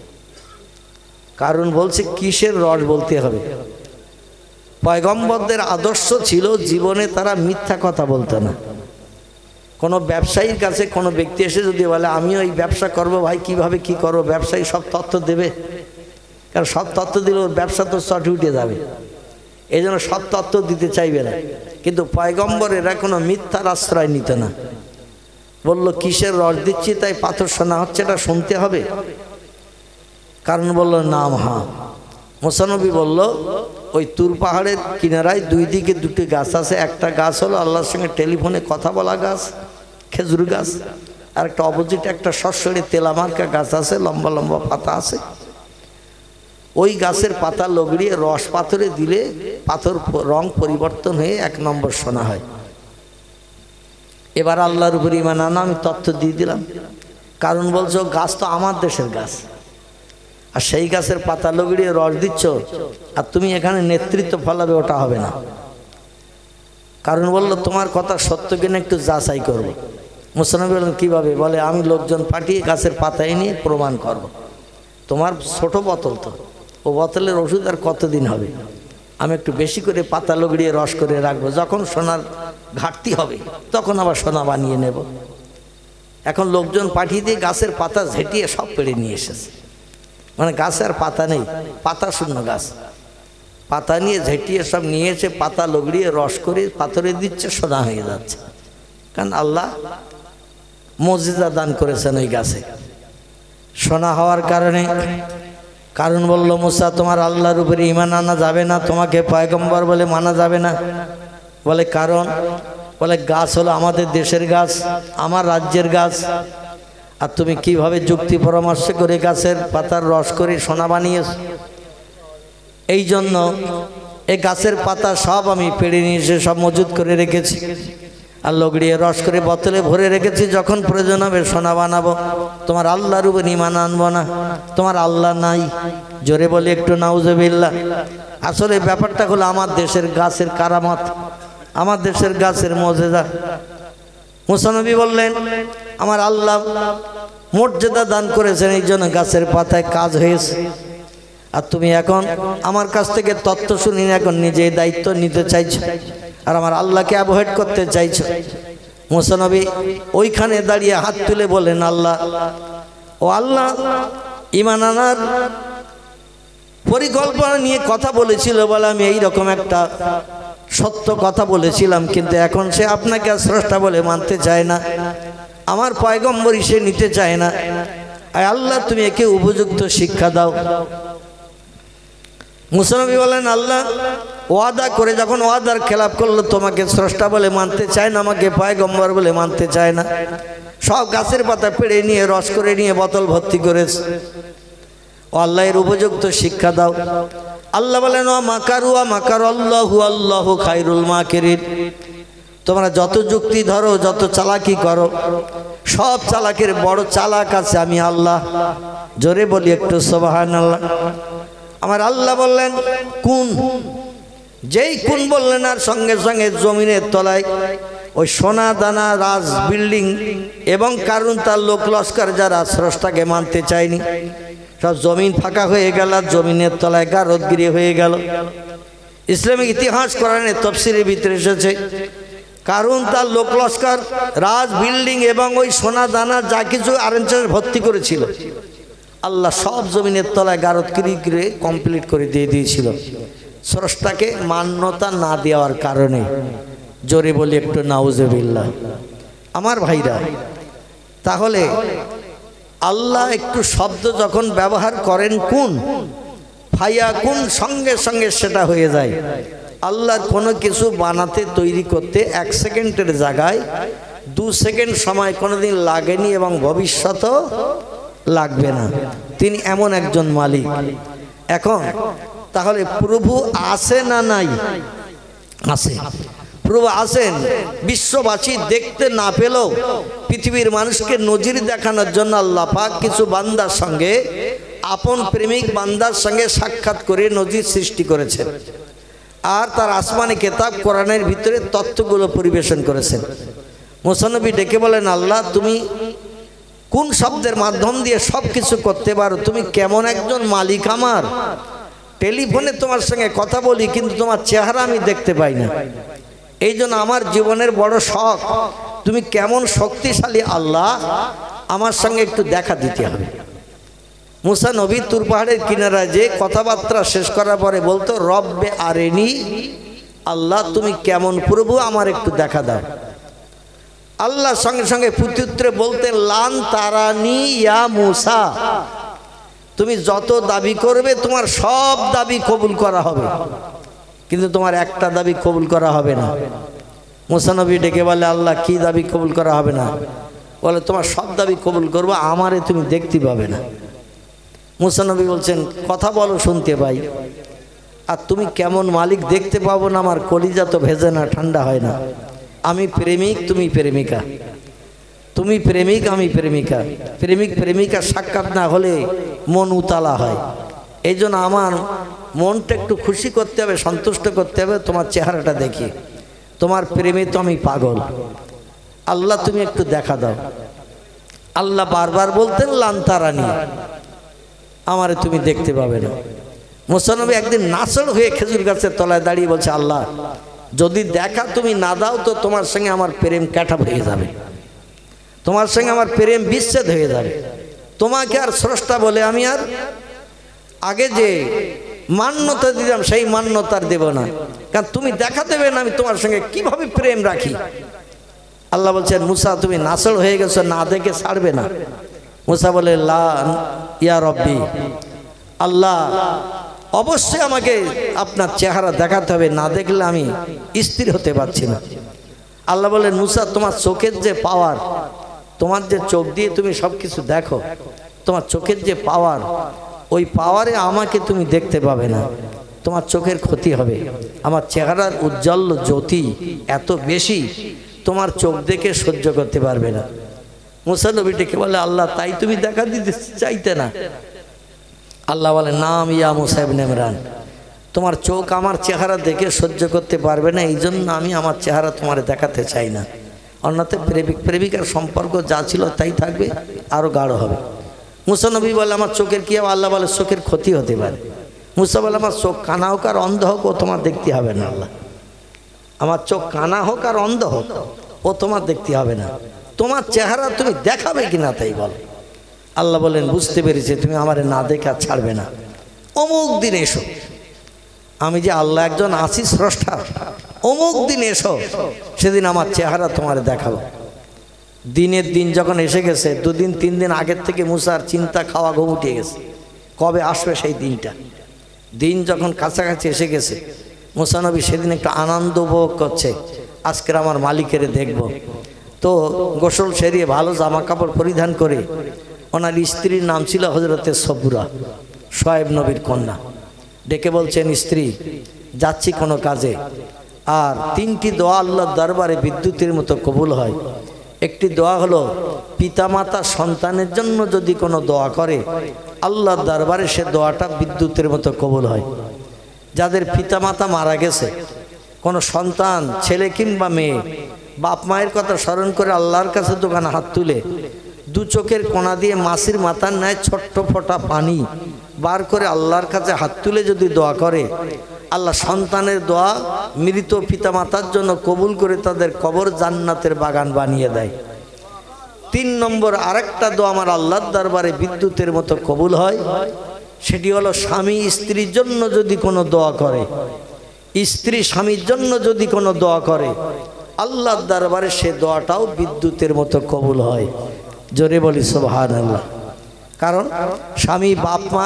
কারণ বলছে কিসের রস বলতে হবে। পয়গম্বরদের আদর্শ ছিল জীবনে তারা মিথ্যা কথা বলতো না। কোনো ব্যবসায়ীর কাছে কোনো ব্যক্তি এসে যদি বলে আমিও এই ব্যবসা করব, ভাই কিভাবে কি করবো, ব্যবসায়ী সব তথ্য দেবে। কারণ সব তথ্য দিলে ওর ব্যবসা তো চটে উঠে যাবে, এই জন্য সব তথ্য দিতে চাইবে না। কিন্তু পয়গম্বর এরা কোনো মিথ্যার আশ্রয় নিত না। বললো কিসের রস দিচ্ছি তাই পাথর শোনা হচ্ছে, এটা শুনতে হবে। কারণ বললো নাম হা। মুসানবী বলল ওই তুর পাহাড়ের কিনারায় দুই দিকে দুটি গাছ আছে। একটা গাছ হলো আল্লাহর সঙ্গে টেলিফোনে কথা বলা গাছ, খেজুর গাছ। আর একটা অপোজিট একটা সরসরি তেলামার্কা গাছ আছে, লম্বা লম্বা পাতা আছে। ওই গাছের পাতা লগড়িয়ে রস পাথরে দিলে পাথর রং পরিবর্তন হয়ে এক নম্বর সোনা হয়। এবার আল্লাহর উপর ঈমান আনো, আমি তথ্য দিয়ে দিলাম। কারণ বলছো গাছ তো আমার দেশের গাছ, আর সেই গাছের পাতা লগড়িয়ে রস দিচ্ছ, আর তুমি এখানে নেতৃত্ব ফলাবে, ওটা হবে না। কারণ বললো তোমার কথা সত্য কিনা একটু যাচাই করবো। মুসানবী বললেন কীভাবে? বলে আমি লোকজন পাঠিয়ে গাছের পাতায় নিয়ে প্রমাণ করব। তোমার ছোট বোতল তো, ও বোতলের ওষুধ আর কতদিন হবে? আমি একটু বেশি করে পাতা লগড়িয়ে রস করে রাখবো, যখন সোনার ঘাটতি হবে তখন আবার সোনা বানিয়ে নেব। এখন লোকজন পাঠিয়ে দিয়ে গাছের পাতা ঝেঁটিয়ে সব পেড়ে নিয়ে এসেছে। মানে গাছে আর পাতা নেই, পাতা শূন্য গাছ। পাতা নিয়ে ঝেঁটিয়ে সব নিয়ে এসে পাতা লগড়িয়ে রস করে পাথরে দিচ্ছে, সোনা হয়ে যাচ্ছে। কারণ আল্লাহ মজিজা দান করেছেন ওই গাছে সোনা হওয়ার কারণে। কারণ বলল মুসা তোমার আল্লাহর উপরে ঈমান আনা যাবে না, তোমাকে পয়গম্বর বলে মানা যাবে না। বলে কারণ? বলে গাছ হলো আমাদের দেশের গাছ, আমার রাজ্যের গাছ, আর তুমি কিভাবে যুক্তি পরামর্শ করে গাছের পাতার রস করে সোনা বানিয়েছ। এই জন্য এই গাছের পাতা সব আমি পেড়ে নিয়ে এসে সব মজুত করে রেখেছি, আর লগড়িয়ে রস করে বোতলে ভরে রেখেছি, যখন প্রয়োজন হবে সোনা বানাবো। তোমার আল্লাহর উপর ঈমান আনবো না, তোমার আল্লাহ নাই। জোরে বলে একটু নাউজুবিল্লাহ। আসলে ব্যাপারটা হলো আমার দেশের গাছের কারামত, আমার দেশের গাছের মজেজা। মুসা নবী বললেন আমার আল্লাহ মর্যাদা দান করেছেন, এই জন্য গাছের পাতায় কাজ হয়েছে। আর তুমি এখন আমার কাছ থেকে তত্ত্ব শুনি এখন নিজেই দায়িত্ব নিতে চাইছো, আর আমার আল্লাহকে অ্যাভয়েড করতে চাইছো। মুসা নবী ওইখানে দাঁড়িয়ে হাত তুলে বলেন আল্লাহ, ও আল্লাহ, ঈমান আনার পরিকল্পনা নিয়ে কথা বলেছিল বলে আমি এইরকম একটা সত্য কথা বলেছিলাম, কিন্তু এখন সে আপনাকে স্রষ্টা বলে মানতে চায় না, আমার পয়গম্বরই সে নিতে চায় না। আয় আল্লাহ তুমি একে উপযুক্ত শিক্ষা দাও। মুসা নবী বলেন আল্লাহ ওয়াদা করে যখন ওয়াদার খেলাপ করলো, তোমাকে স্রষ্টা বলে মানতে চায় না, আমাকে পয়গম্বর বলে মানতে চায় না, সব গাছের পাতা পেড়ে নিয়ে রস করে নিয়ে বোতল ভর্তি করেছে। ও আল্লাহ এর উপযুক্ত শিক্ষা দাও। আল্লাহ বলেন ওয়া মাকারু ওয়া মাকারাল্লাহু আল্লাহু খায়রুল মাকিরিন। তোমরা যত যুক্তি ধরো, যত চালাকি করো, সব চালাকের বড় চালাক আছে আমি আল্লাহ। জোরে বলি একটু সুবহানাল্লাহ। আমার আল্লাহ বললেন কোন, যেই কোন বললেন আর সঙ্গে সঙ্গে জমিনের তলায় ওই সোনা দানা রাজ বিল্ডিং এবং কারণ তার লোক লস্কর যারা স্রষ্টাকে মানতে চায়নি, সব জমিন ফাঁকা হয়ে গেল, জমিনের তলায় গারদগিরি হয়ে গেল। ইসলামিক ইতিহাস কোরআনের তাফসীরের ভিতরে এসেছে কারণ তার লোক লস্কর রাজ বিল্ডিং এবং ওই সোনা দানা যা কিছু আরেঞ্জে ভর্তি করেছিল, আল্লাহ সব জমিনের তলায় গারদগিরি করে কমপ্লিট করে দিয়ে দিয়েছিল স্রষ্টাকে মান্যতা না দেওয়ার কারণে। জোরে বলি একটু নাউজুবিল্লাহ। আমার ভাইরা, তাহলে আল্লাহ একটু শব্দ যখন ব্যবহার করেন কোন, ফাইয়া কোন, সঙ্গে সঙ্গে সেটা হয়ে যায়। আল্লাহর কোনো কিছু বানাতে তৈরি করতে এক সেকেন্ডের জায়গায় দু সেকেন্ড সময় কোনোদিন লাগেনি এবং ভবিষ্যতেও লাগবে না। তিনি এমন একজন মালিক। এখন তাহলে প্রভু আছে না নাই? আছে। প্রভু আছেন। বিশ্ববাসী দেখতে না পেলেও পৃথিবীর মানুষকে নজির দেখানোর জন্য আল্লাহ পাক কিছু বান্দার সঙ্গে, আপন প্রেমিক বান্দার সঙ্গে সাক্ষাৎ করে নজির সৃষ্টি করেছেন আর তার আসমানি কিতাব কোরআনের ভিতরে তথ্যগুলো পরিবেশন করেছেন। মুসা নবী ডেকে বলেন আল্লাহ তুমি কোন শব্দের মাধ্যম দিয়ে সব কিছু করতে পারো? তুমি কেমন একজন মালিক আমার? টেলিফোনে তোমার সঙ্গে কথা বলি কিন্তু তোমার চেহারা আমি দেখতে পাই না। এই জন্য আমার জীবনের বড় শখ, তুমি কেমন শক্তিশালী আল্লাহ, আমার সঙ্গে একটু দেখা দিতে হবে। মুসা নবী তুর পাহাড়ের কিনারায় যে কথাবার্তা শেষ করার পরে বলতো রব্বে আরেনি, আল্লাহ তুমি কেমন প্রভু, আমার একটু দেখা দাও। আল্লাহ সঙ্গে সঙ্গে প্রত্যুত্তরে বলতেন লান তারানি ইয়া মুসা, তুমি যত দাবি করবে তোমার সব দাবি কবুল করা হবে, কিন্তু তোমার একটা দাবি কবুল করা হবে না। মুসা নবী ডেকে বলে আল্লাহ কি দাবি কবুল করা হবে না? বলে তোমার সব দাবি কবুল করবো, আমারে তুমি দেখতে পাবে না। মুসা নবী বলছেন কথা বলো শুনতে পাই, আর তুমি কেমন মালিক দেখতে পাবো না, আমার কলিজা তো ভেজে না, ঠান্ডা হয় না। আমি প্রেমিক, তুমি প্রেমিকা, তুমি প্রেমিক, আমি প্রেমিকা। প্রেমিক প্রেমিকা সাক্ষাৎ না হলে মন উতালা হয়। এই জন্য আমার মনটা একটু খুশি করতে হবে, সন্তুষ্ট করতে হবে তোমার চেহারাটা দেখি। তোমার প্রেমে তো আমি পাগল, আল্লাহ তুমি একটু দেখা দাও। আল্লাহ বারবার বলতেন লান্তারানি, আমারে তুমি দেখতে পাবে না। মুসা নবী একদিন নাচড় হয়ে খেজুর গাছের তলায় দাঁড়িয়ে বলছে আল্লাহ যদি দেখা তুমি না দাও তো তোমার সঙ্গে আমার প্রেম কাটা হয়ে যাবে, তোমার সঙ্গে আমার প্রেম বিচ্ছেদ হয়ে যাবে। তোমাকে আর স্রষ্টা বলে আমি আর আগে যে মান্যতা দিলাম সেই মান্যতার দেব না, কারণ তুমি দেখা দেবে না আমি তোমার সঙ্গে কিভাবে প্রেম রাখি। আল্লাহ বলছেন মুসা তুমি নাচড় হয়ে গেছো, না দেখে ছাড়বে না। মুসা বলে লা ইয়া রব্বি, আল্লাহ অবশ্যই আমাকে আপনার চেহারা দেখাতে হবে, না দেখলে আমি স্থির হতে পারছি না। আল্লাহ বলেন মুসা তোমার চোখের যে পাওয়ার, তোমার যে চোখ দিয়ে তুমি সব কিছু দেখো, তোমার চোখের যে পাওয়ার, ওই পাওয়ারে আমাকে তুমি দেখতে পাবে না, তোমার চোখের ক্ষতি হবে। আমার চেহারার উজ্জ্বল জ্যোতি এত বেশি, তোমার চোখ দেখে সহ্য করতে পারবে না। মুসা নবী ডেকে বলে আল্লাহ তাই তুমি দেখা দিতে চাইতে না? আল্লাহ বলে নাম ইয়া মুসা ইবনে ইমরান, তোমার চোখ আমার চেহারা দেখে সহ্য করতে পারবে না, এই জন্য আমি আমার চেহারা তোমার দেখাতে চাই না। অন্যথায় প্রেমিক প্রেমিকার সম্পর্ক যা ছিল তাই থাকবে, আরও গাঢ় হবে। মুসা নবী বলে আমার চোখের কি হবে? আল্লাহ বলে চোখের ক্ষতি হতে পারে। মুসা বলে আমার চোখ কানা হোক আর অন্ধ হোক ও তোমার দেখতে হবে না। আল্লাহ আমার চোখ কানা হোক আর অন্ধ হোক ও তোমার দেখতে হবে না, তোমার চেহারা তুমি দেখাবে কিনা তাই বল। আল্লাহ বলেন বুঝতে পেরেছি তুমি আমারে না দেখা ছাড়বে না, অমুক দিন এসো, আমি যে আল্লাহ একজন আছি স্রষ্টা, অমুক দিন এসো, সেদিন আমার চেহারা তোমারে দেখাবো। দিনের দিন যখন এসে গেছে, দুদিন তিন দিন আগের থেকে মুসার চিন্তা খাওয়া ঘুম উঠে গেছে, কবে আসবে সেই দিনটা। দিন যখন কাছাকাছি এসে গেছে, মুসা নবী সেদিন একটু আনন্দ উপভোগ করছে, আজকের আমার মালিকের দেখব। তো গোসল সেরিয়ে ভালো জামা কাপড় পরিধান করে, ওনার স্ত্রীর নাম ছিল হজরতে সবুরা, শোয়েব নবীর কন্যা, ডেকে বলছেন, স্ত্রী যাচ্ছি কোনো কাজে। আর তিনটি দোয়া আল্লাহর দরবারে বিদ্যুতের মতো কবুল হয়। একটি দোয়া হলো পিতামাতা সন্তানের জন্য যদি কোনো দোয়া করে আল্লাহর দরবারে সে দোয়াটা বিদ্যুতের মতো কবুল হয়। যাদের পিতামাতা মারা গেছে, কোনো সন্তান ছেলে কিংবা মেয়ে বাপ মায়ের কথা স্মরণ করে আল্লাহর কাছে দোকানে হাত তুলে দু চোখের কোনা দিয়ে মাছির মাথার ন্যায় ছোট্ট ফোঁটা পানি বার করে আল্লাহর কাছে হাত তুলে যদি দোয়া করে, আল্লাহ সন্তানের দোয়া মৃত পিতামাতার জন্য কবুল করে তাদের কবর জান্নাতের বাগান বানিয়ে দেয়। তিন নম্বর আরেকটা দোয়া আমার আল্লাহর দরবারে বিদ্যুতের মতো কবুল হয়, সেটি হলো স্বামী স্ত্রীর জন্য যদি কোনো দোয়া করে, স্ত্রী স্বামীর জন্য যদি কোনো দোয়া করে আল্লাহর দরবারে সে দোয়াটাও বিদ্যুতের মতো কবুল হয়। জোরে বলি সুবহানাল্লাহ। কারণ স্বামী বাপ মা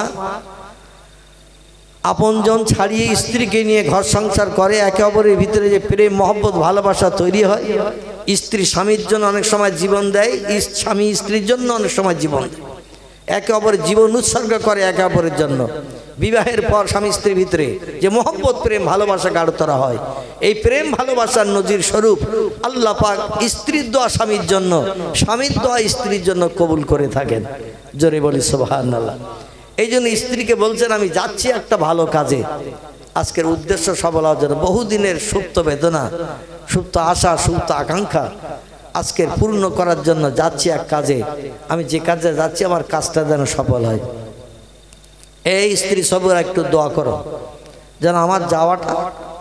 আপনজন ছাড়িয়ে স্ত্রীকে নিয়ে ঘর সংসার করে, একে অপরের ভিতরে যে প্রেম মহব্বত ভালোবাসা তৈরি হয়, স্ত্রী স্বামীর জন্য অনেক সময় জীবন দেয়, স্বামী স্ত্রীর জন্য অনেক সময় জীবন দেয়, একে অপরের জীবন উৎসর্গ করে একে অপরের জন্য। বিবাহের পর স্বামী স্ত্রীর ভিতরে যে মহব্বত প্রেম ভালোবাসা গাঢ়তর হয়, এই প্রেম ভালোবাসার নজির স্বরূপ আল্লাহ পাক স্ত্রীর দোয়া স্বামীর জন্য, স্বামীর দোয়া স্ত্রীর জন্য কবুল করে থাকেন। জোরে বলি সুবহানাল্লাহ। এই জন্য স্ত্রীকে বলছেন, আমি যাচ্ছি একটা ভালো কাজে। আজকের উদ্দেশ্য সফল হওয়ার জন্য বহুদিনের সুপ্ত বেদনা, সুপ্ত আশা, সুপ্ত আকাঙ্ক্ষা আজকের পূর্ণ করার জন্য যাচ্ছি এক কাজে। আমি যে কাজে যাচ্ছি আমার কাজটা যেন সফল হয়। এই স্ত্রী সবর একটু দোয়া করো যেন আমার যাওয়াটা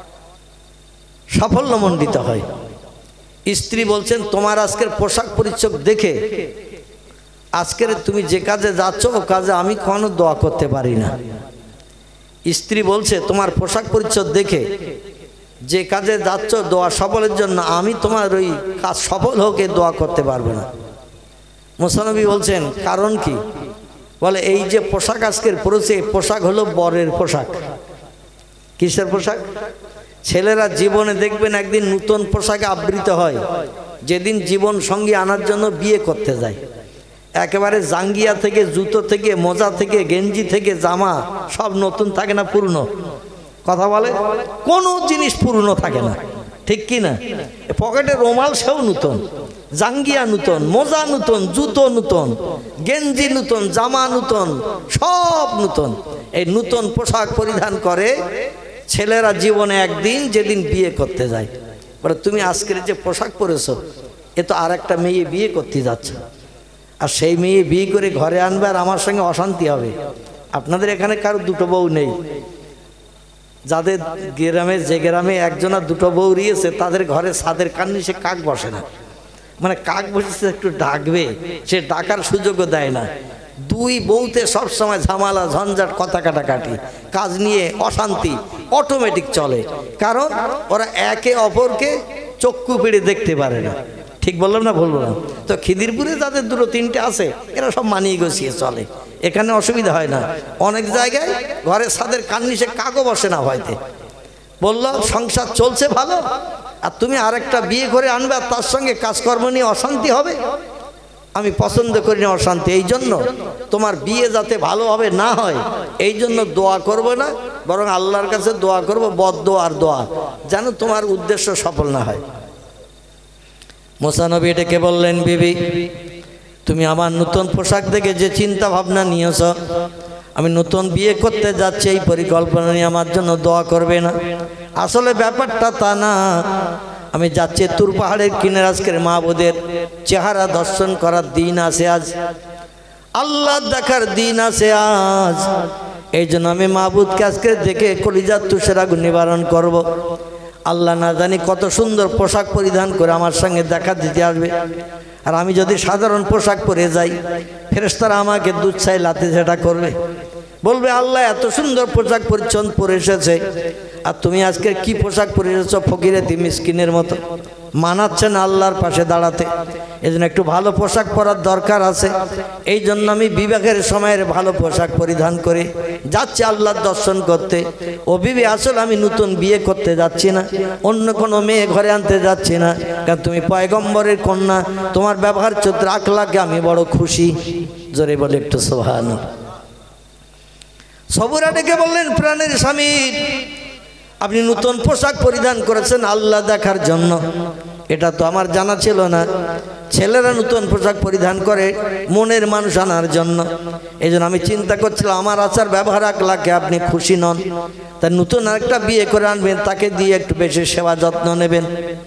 সাফল্যমণ্ডিত হয়। স্ত্রী বলছেন, তোমার আজকের পোশাক পরিচ্ছদ দেখে আজকের তুমি যে কাজে যাচ্ছ ও কাজে আমি কোনো দোয়া করতে পারি না। স্ত্রী বলছে, তোমার পোশাক পরিচ্ছদ দেখে যে কাজে যাচ্ছ দোয়া সফলের জন্য আমি তোমার ওই কাজ সফল হোক এ দোয়া করতে পারবো না। মুসা নবী বলছেন, কারণ কি? বলে, এই যে পোশাক আজকের পরেছে পোশাক হলো বরের পোশাক। কিসের পোশাক? ছেলেরা জীবনে দেখবেন একদিন নতুন পোশাকে আবৃত হয় যেদিন জীবন সঙ্গী আনার জন্য বিয়ে করতে যায়। একেবারে জাঙ্গিয়া থেকে, জুতো থেকে, মোজা থেকে, গেঞ্জি থেকে, জামা সব নতুন থাকে না, পুরনো। কথা বলে, কোনো জিনিস পুরনো থাকে না, ঠিক কি না? পকেটে রুমাল সেও নতুন, জাঙ্গিয়া নতুন, মোজা নতুন, জুতো নতুন, গেঞ্জি নতুন, জামা নতুন, সব নতুন। এই নতুন পোশাক পরিধান করে ছেলেরা জীবনে একদিন যেদিন বিয়ে করতে যায়। বলে, তুমি আজকের যে পোশাক পরেছো এ তো আর একটা মেয়ে বিয়ে করতে যাচ্ছে, আর সেই মেয়ে বিয়ে করে ঘরে আনবে আর আমার সঙ্গে অশান্তি হবে। আপনাদের এখানে কারো দুটো বউ নেই? যাদের গ্রামে, যে গ্রামে একজনা দুটো বউ রয়েছে তাদের ঘরে ছাদের কান্নি সে কাক বসে না। মানে কাক বসেছে একটু ডাকবে, সে ডাকার সুযোগও দেয় না। দুই বউতে সব সময় ঝামেলা, ঝঞ্ঝাট, কথা কাটাকাটি, কাজ নিয়ে অশান্তি অটোমেটিক চলে। কারণ ওরা একে অপরকে চক্ষু পিড়ে দেখতে পারে না। ঠিক বললাম না? বলবো না তো? খিদিরপুরে যাদের দুটো তিনটে আছে এরা সব মানিয়ে গুছিয়ে চলে, এখানে অসুবিধা হয় না। অনেক জায়গায় ঘরে ছাদের কান্নি সে কাকও বসে না হয়তো। বলল, সংসার চলছে ভালো, আর তুমি আরেকটা বিয়ে করে আনবে আর তার সঙ্গে কাজকর্ম নিয়ে অশান্তি হবে। আমি পছন্দ করি না অশান্তি। এই জন্য তোমার বিয়ে যাতে ভালোভাবে না হয় এই জন্য দোয়া করবো না, বরং আল্লাহর কাছে দোয়া করবো, বদদোয়া আর দোয়া, যেন তোমার উদ্দেশ্য সফল না হয়। মুসা নবী এটাকে বললেন, বিবি তুমি আমার নতুন পোশাক দেখে যে চিন্তা ভাবনা নিয়েছ, আমি নতুন বিয়ে করতে যাচ্ছি এই পরিকল্পনা নিয়ে আমার জন্য দোয়া করবে না? আসলে ব্যাপারটা তা না। আমি যাচ্ছি তুর পাহাড়ের কিনারে, আজকের মাহবুদের চেহারা দর্শন করার দিন আছে আজ, আল্লাহ দেখার দিন আছে আজ। এই জন্য আমি মাহবুদকে আজকে দেখে কলিজার তুষের আগুন নিবারণ করব। আল্লাহ না জানি কত সুন্দর পোশাক পরিধান করে আমার সঙ্গে দেখা দিতে আসবে, আর আমি যদি সাধারণ পোশাক পরে যাই ফেরেশতারা আমাকে দুধ ছাই লাথি ঝাঁটা করবে, বলবে আল্লাহ এত সুন্দর পোশাক পরিচ্ছদ পরে এসেছে আর তুমি আজকে কি পোশাক পরে এসেছ ফকিরেতি মিসকিনের মতো, মানাচ্ছে না আল্লাহর পাশে দাঁড়াতে। এই জন্য একটু ভালো পোশাক পরার দরকার আছে। এই জন্য আমি বিবাহের সময়ের ভালো পোশাক পরিধান করে যাচ্ছি আল্লাহর দর্শন করতে। ও বিবি, আসলে আমি নতুন বিয়ে করতে যাচ্ছি না, অন্য কোনো মেয়ে ঘরে আনতে যাচ্ছি না, কারণ তুমি পয়গম্বরের কন্যা, তোমার ব্যবহার চরিত্র আখলাকে আমি বড় খুশি। জোরে বলে একটু সুবহানাল্লাহ। সবুরা ডেকে বললেন, প্রাণের স্বামী, আপনি নতুন পোশাক পরিধান করেছেন আল্লাহ দেখার জন্য, এটা তো আমার জানা ছিল না। ছেলেরা নতুন পোশাক পরিধান করে মনের মানুষ আনার জন্য। এই জন্য আমি চিন্তা করছিলাম আমার আচার ব্যবহার আখলাকে আপনি খুশি নন, তাই নতুন আরেকটা বিয়ে করে আনবেন, তাকে দিয়ে একটু বেশি সেবা যত্ন নেবেন।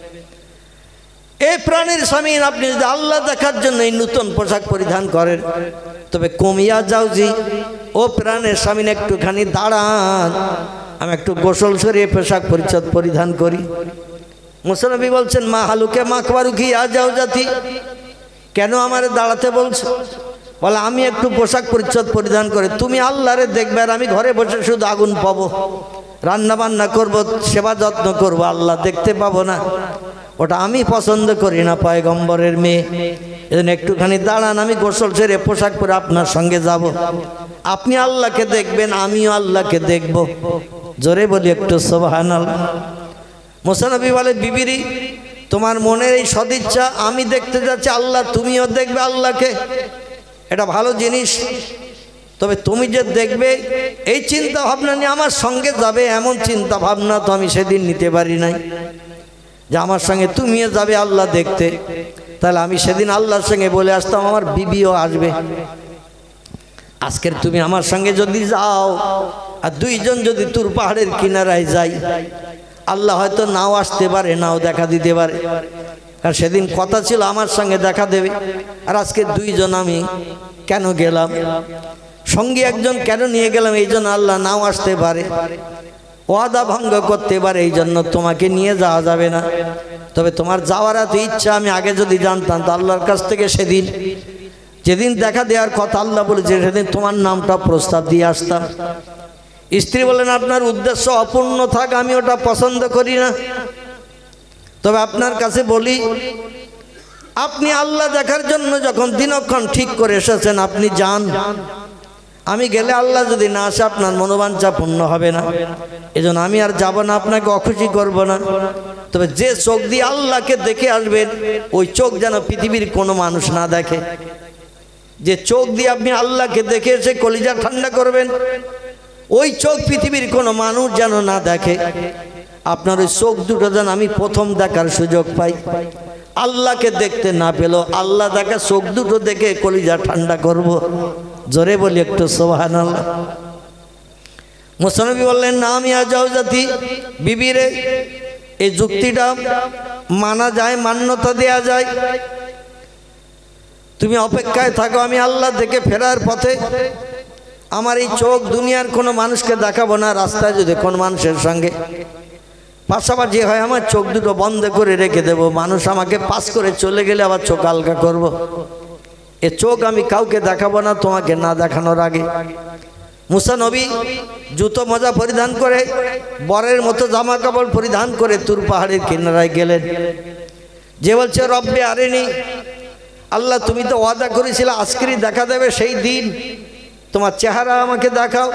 এই প্রাণের স্বামী, আপনি যদি আল্লাহ দেখার জন্য এই নতুন পোশাক পরিধান করেন, তবে কমিয়া যাও জি, ও প্রাণের স্বামী একটুখানি দাঁড়ান, আমি একটু গোসল সরিয়ে পোশাক পরিচ্ছদ পরিধান করি। মুসা নবী বলছেন, মা হালুকে মাকবারু কি আ যাও জাতি, কেন আমারে দাঁড়াতে বলছো? বলে, আমি একটু পোশাক পরিচ্ছদ পরিধান করে তুমি আল্লাহরে দেখবে, আর আমি ঘরে বসে শুধু আগুন পাবো, রান্না বান্না করব, সেবা যত্ন করব, আল্লাহ দেখতে পাবো না, ওটা আমি পছন্দ করি না পয়গম্বরের মেয়ে। এজন্য একটুখানি দাঁড়ান, আমি গোসল সেরে পোশাক পরে আপনার সঙ্গে যাব, আপনি আল্লাহকে দেখবেন, আমিও আল্লাহকে দেখব। জোরে বলি একটু সুবহানাল্লাহ। মুসা নবী বলে, বিবিরি, তোমার মনের এই সদিচ্ছা, আমি দেখতে যাচ্ছি আল্লাহ, তুমিও দেখবে আল্লাহকে, এটা ভালো জিনিস। তবে তুমি যে দেখবে এই চিন্তা ভাবনা নিয়ে আমার সঙ্গে যাবে, এমন চিন্তা ভাবনা তো আমি সেদিন নিতে পারি নাই যে আমার সঙ্গে তুমিও যাবে আল্লাহ দেখতে। তাহলে আমি সেদিন আল্লাহর সঙ্গে বলে আসতাম আমার বিবিও আসবে। আজকের তুমি আমার সঙ্গে যদি যাও আর দুইজন যদি তুর পাহাড়ের কিনারায় যাই, আল্লাহ হয়তো নাও আসতে পারে, নাও দেখা দিতে পারে, কারণ সেদিন কথা ছিল আমার সঙ্গে দেখা দেবে, আর আজকে দুইজন আমি কেন গেলাম, সঙ্গে একজন কেন নিয়ে গেলাম, এই জন্য আল্লাহ নাও আসতে পারে, ওয়াদা ভঙ্গ করতে পারে, এই জন্য তোমাকে নিয়ে যাওয়া যাবে না। তবে তোমার যাওয়ার এত ইচ্ছা, আমি আগে যদি জানতাম তো আল্লাহর কাছ থেকে সেদিন যেদিন দেখা দেওয়ার কথা আল্লাহ বলেছে, সেদিন তোমার নামটা প্রস্তাব দিয়ে আসতাম। স্ত্রী বলেন, আপনার উদ্দেশ্য অপূর্ণ থাক, আমি ওটা পছন্দ করি না, তবে আপনার কাছে বলি, আপনি আল্লাহ দেখার জন্য যখন দিনক্ষণ ঠিক করে এসেছেন, আপনি যান, আমি গেলে আল্লাহ যদি না আসে আপনার মনোবাঞ্ছা পূর্ণ হবে না, এজন্য আমি আর যাব না, আপনাকে অখুশি করব না। তবে যে চোখ দিয়ে আল্লাহকে দেখে আসবেন, ওই চোখ যেন পৃথিবীর কোনো মানুষ না দেখে। যে চোখ দিয়ে আপনি আল্লাহকে দেখে এসে কলিজা ঠান্ডা করবেন, ওই চোখ পৃথিবীর কোনো মানুষ যেন না দেখে। আপনার ওই চোখ দুটো যেন আমি প্রথম দেখার সুযোগ পাই, আল্লাহকে দেখতে না পেলেও আল্লাহ দেখা চোখ দুটো দেখে কলিজা ঠান্ডা করব। জোরে বলি একটু সুবহানাল্লাহ। মুসা নবী বললেন, না আমি আর যাও জাতি, বিবিরে এই যুক্তিটা মানা যায়, মান্যতা দেয়া যায়, তুমি অপেক্ষায় থাকো, আমি আল্লাহ দেখে ফেরার পথে আমার এই চোখ দুনিয়ার কোনো মানুষকে দেখাবো না, রাস্তায় যদি কোন মানুষের সঙ্গে পাশাপাশি হয় আমার চোখ দুটো বন্ধ করে রেখে দেব, মানুষ আমাকে পাস করে চলে গেলে আবার চোখ আলগা করব। এ চোখ আমি কাউকে দেখাবো না তোমাকে না দেখানোর আগে। মুসা নবী জুতো মোজা পরিধান করে, বরের মতো জামা কাপড় পরিধান করে তুর পাহাড়ের কিনারায় গেলেন। যে বলছে, রব্বে আরেনি, আল্লাহ তুমি তো ওয়াদা করেছিলে আজকেরই দেখা দেবে, সেই দিন তোমার চেহারা আমাকে দেখাও।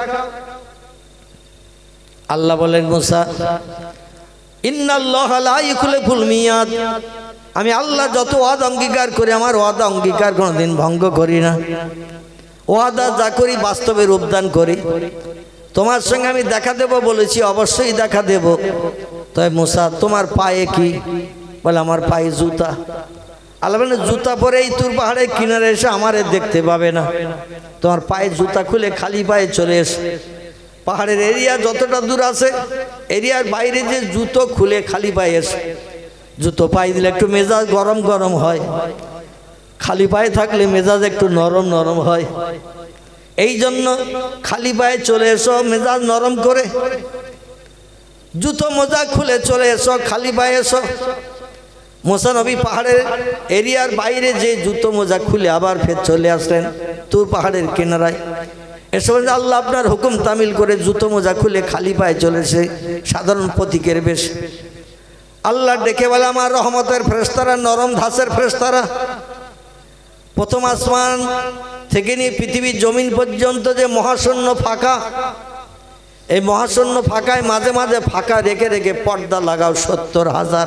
আল্লাহ বলেন, মুসা, ইন্নাল্লাহা লা ইখলিফুল মিয়াদ, আমি আল্লাহ যত ওয়াদা অঙ্গীকার করি, আমার ওয়াদা অঙ্গীকার কোনোদিন ভঙ্গ করি না, ওয়াদা যা করি বাস্তবে রূপদান করি। তোমার সঙ্গে আমি দেখা দেব বলেছি, অবশ্যই দেখা দেব। তবে মুসা, তোমার পায়ে কি? বলে, আমার পায়ে জুতা। আল্লাহ বলেন, জুতা পরে এই তুর পাহাড়ের কিনারে এসে আমারে দেখতে পাবে না, তোমার পায়ে জুতা খুলে খালি পায়ে চলে এসে পাহাড়ের এরিয়া যতটা দূর আছে, এরিয়ার বাইরে যে জুতো খুলে খালি পায়ে এসে, জুতো পায়ে দিলে একটু মেজাজ গরম গরম হয়, খালি পায়ে থাকলে মেজাজ একটু নরম নরম হয়, এই জন্য খালি পায়ে চলে এসো, মেজাজ নরম করে, জুতো মোজা খুলে চলে এসো, খালি পায়ে এসো। মুসা নবী পাহাড়ের এরিয়ার বাইরে যে জুতো মোজা খুলে আবার ফের চলে আসলেন তুর পাহাড়ের কিনারায়। এসব আল্লাহ আপনার হুকুম তামিল করে জুতো মোজা খুলে খালি পায়ে চলেছে, সাধারণ প্রতীকের বেশ। আল্লাহ ডেকে বলে, আমার রহমতের ফেরেশতারা, নরম ধাঁচের ফেরেশতারা, প্রথম আসমান থেকে নিয়ে পৃথিবীর জমিন পর্যন্ত যে মহাশূন্য ফাঁকা, এই মহাশূন্য ফাঁকায় মাঝে মাঝে ফাঁকা রেখে রেখে পর্দা লাগাও সত্তর হাজার।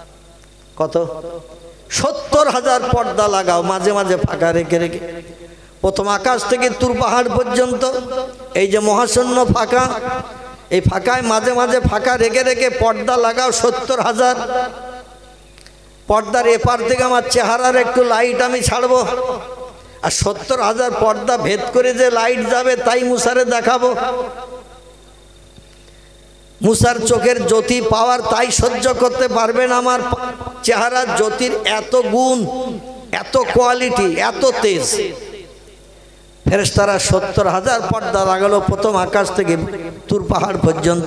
কত? সত্তর হাজার পর্দা লাগাও মাঝে মাঝে ফাঁকা রেখে রেখে। প্রথম আকাশ থেকে তুর পাহাড় পর্যন্ত এই যে মহাশূন্য ফাঁকা, এই ফাঁকায় মাঝে মাঝে ফাঁকা রেখে রেখে পর্দা লাগাও সত্তর হাজার। পর্দার এপার থেকে আমার চেহারার একটু লাইট আমি ছাড়বো, আর সত্তর হাজার পর্দা ভেদ করে যে লাইট যাবে তাই মুসারে দেখাবো। মুসার চোখের জ্যোতি পাওয়ার তাই সহ্য করতে পারবেন। আমার চেহারার জ্যোতির এত গুণ, এত কোয়ালিটি, এত তেজ। ফেরেশতারা সত্তর হাজার পর্দা লাগালো প্রথম আকাশ থেকে তুর পাহাড় পর্যন্ত।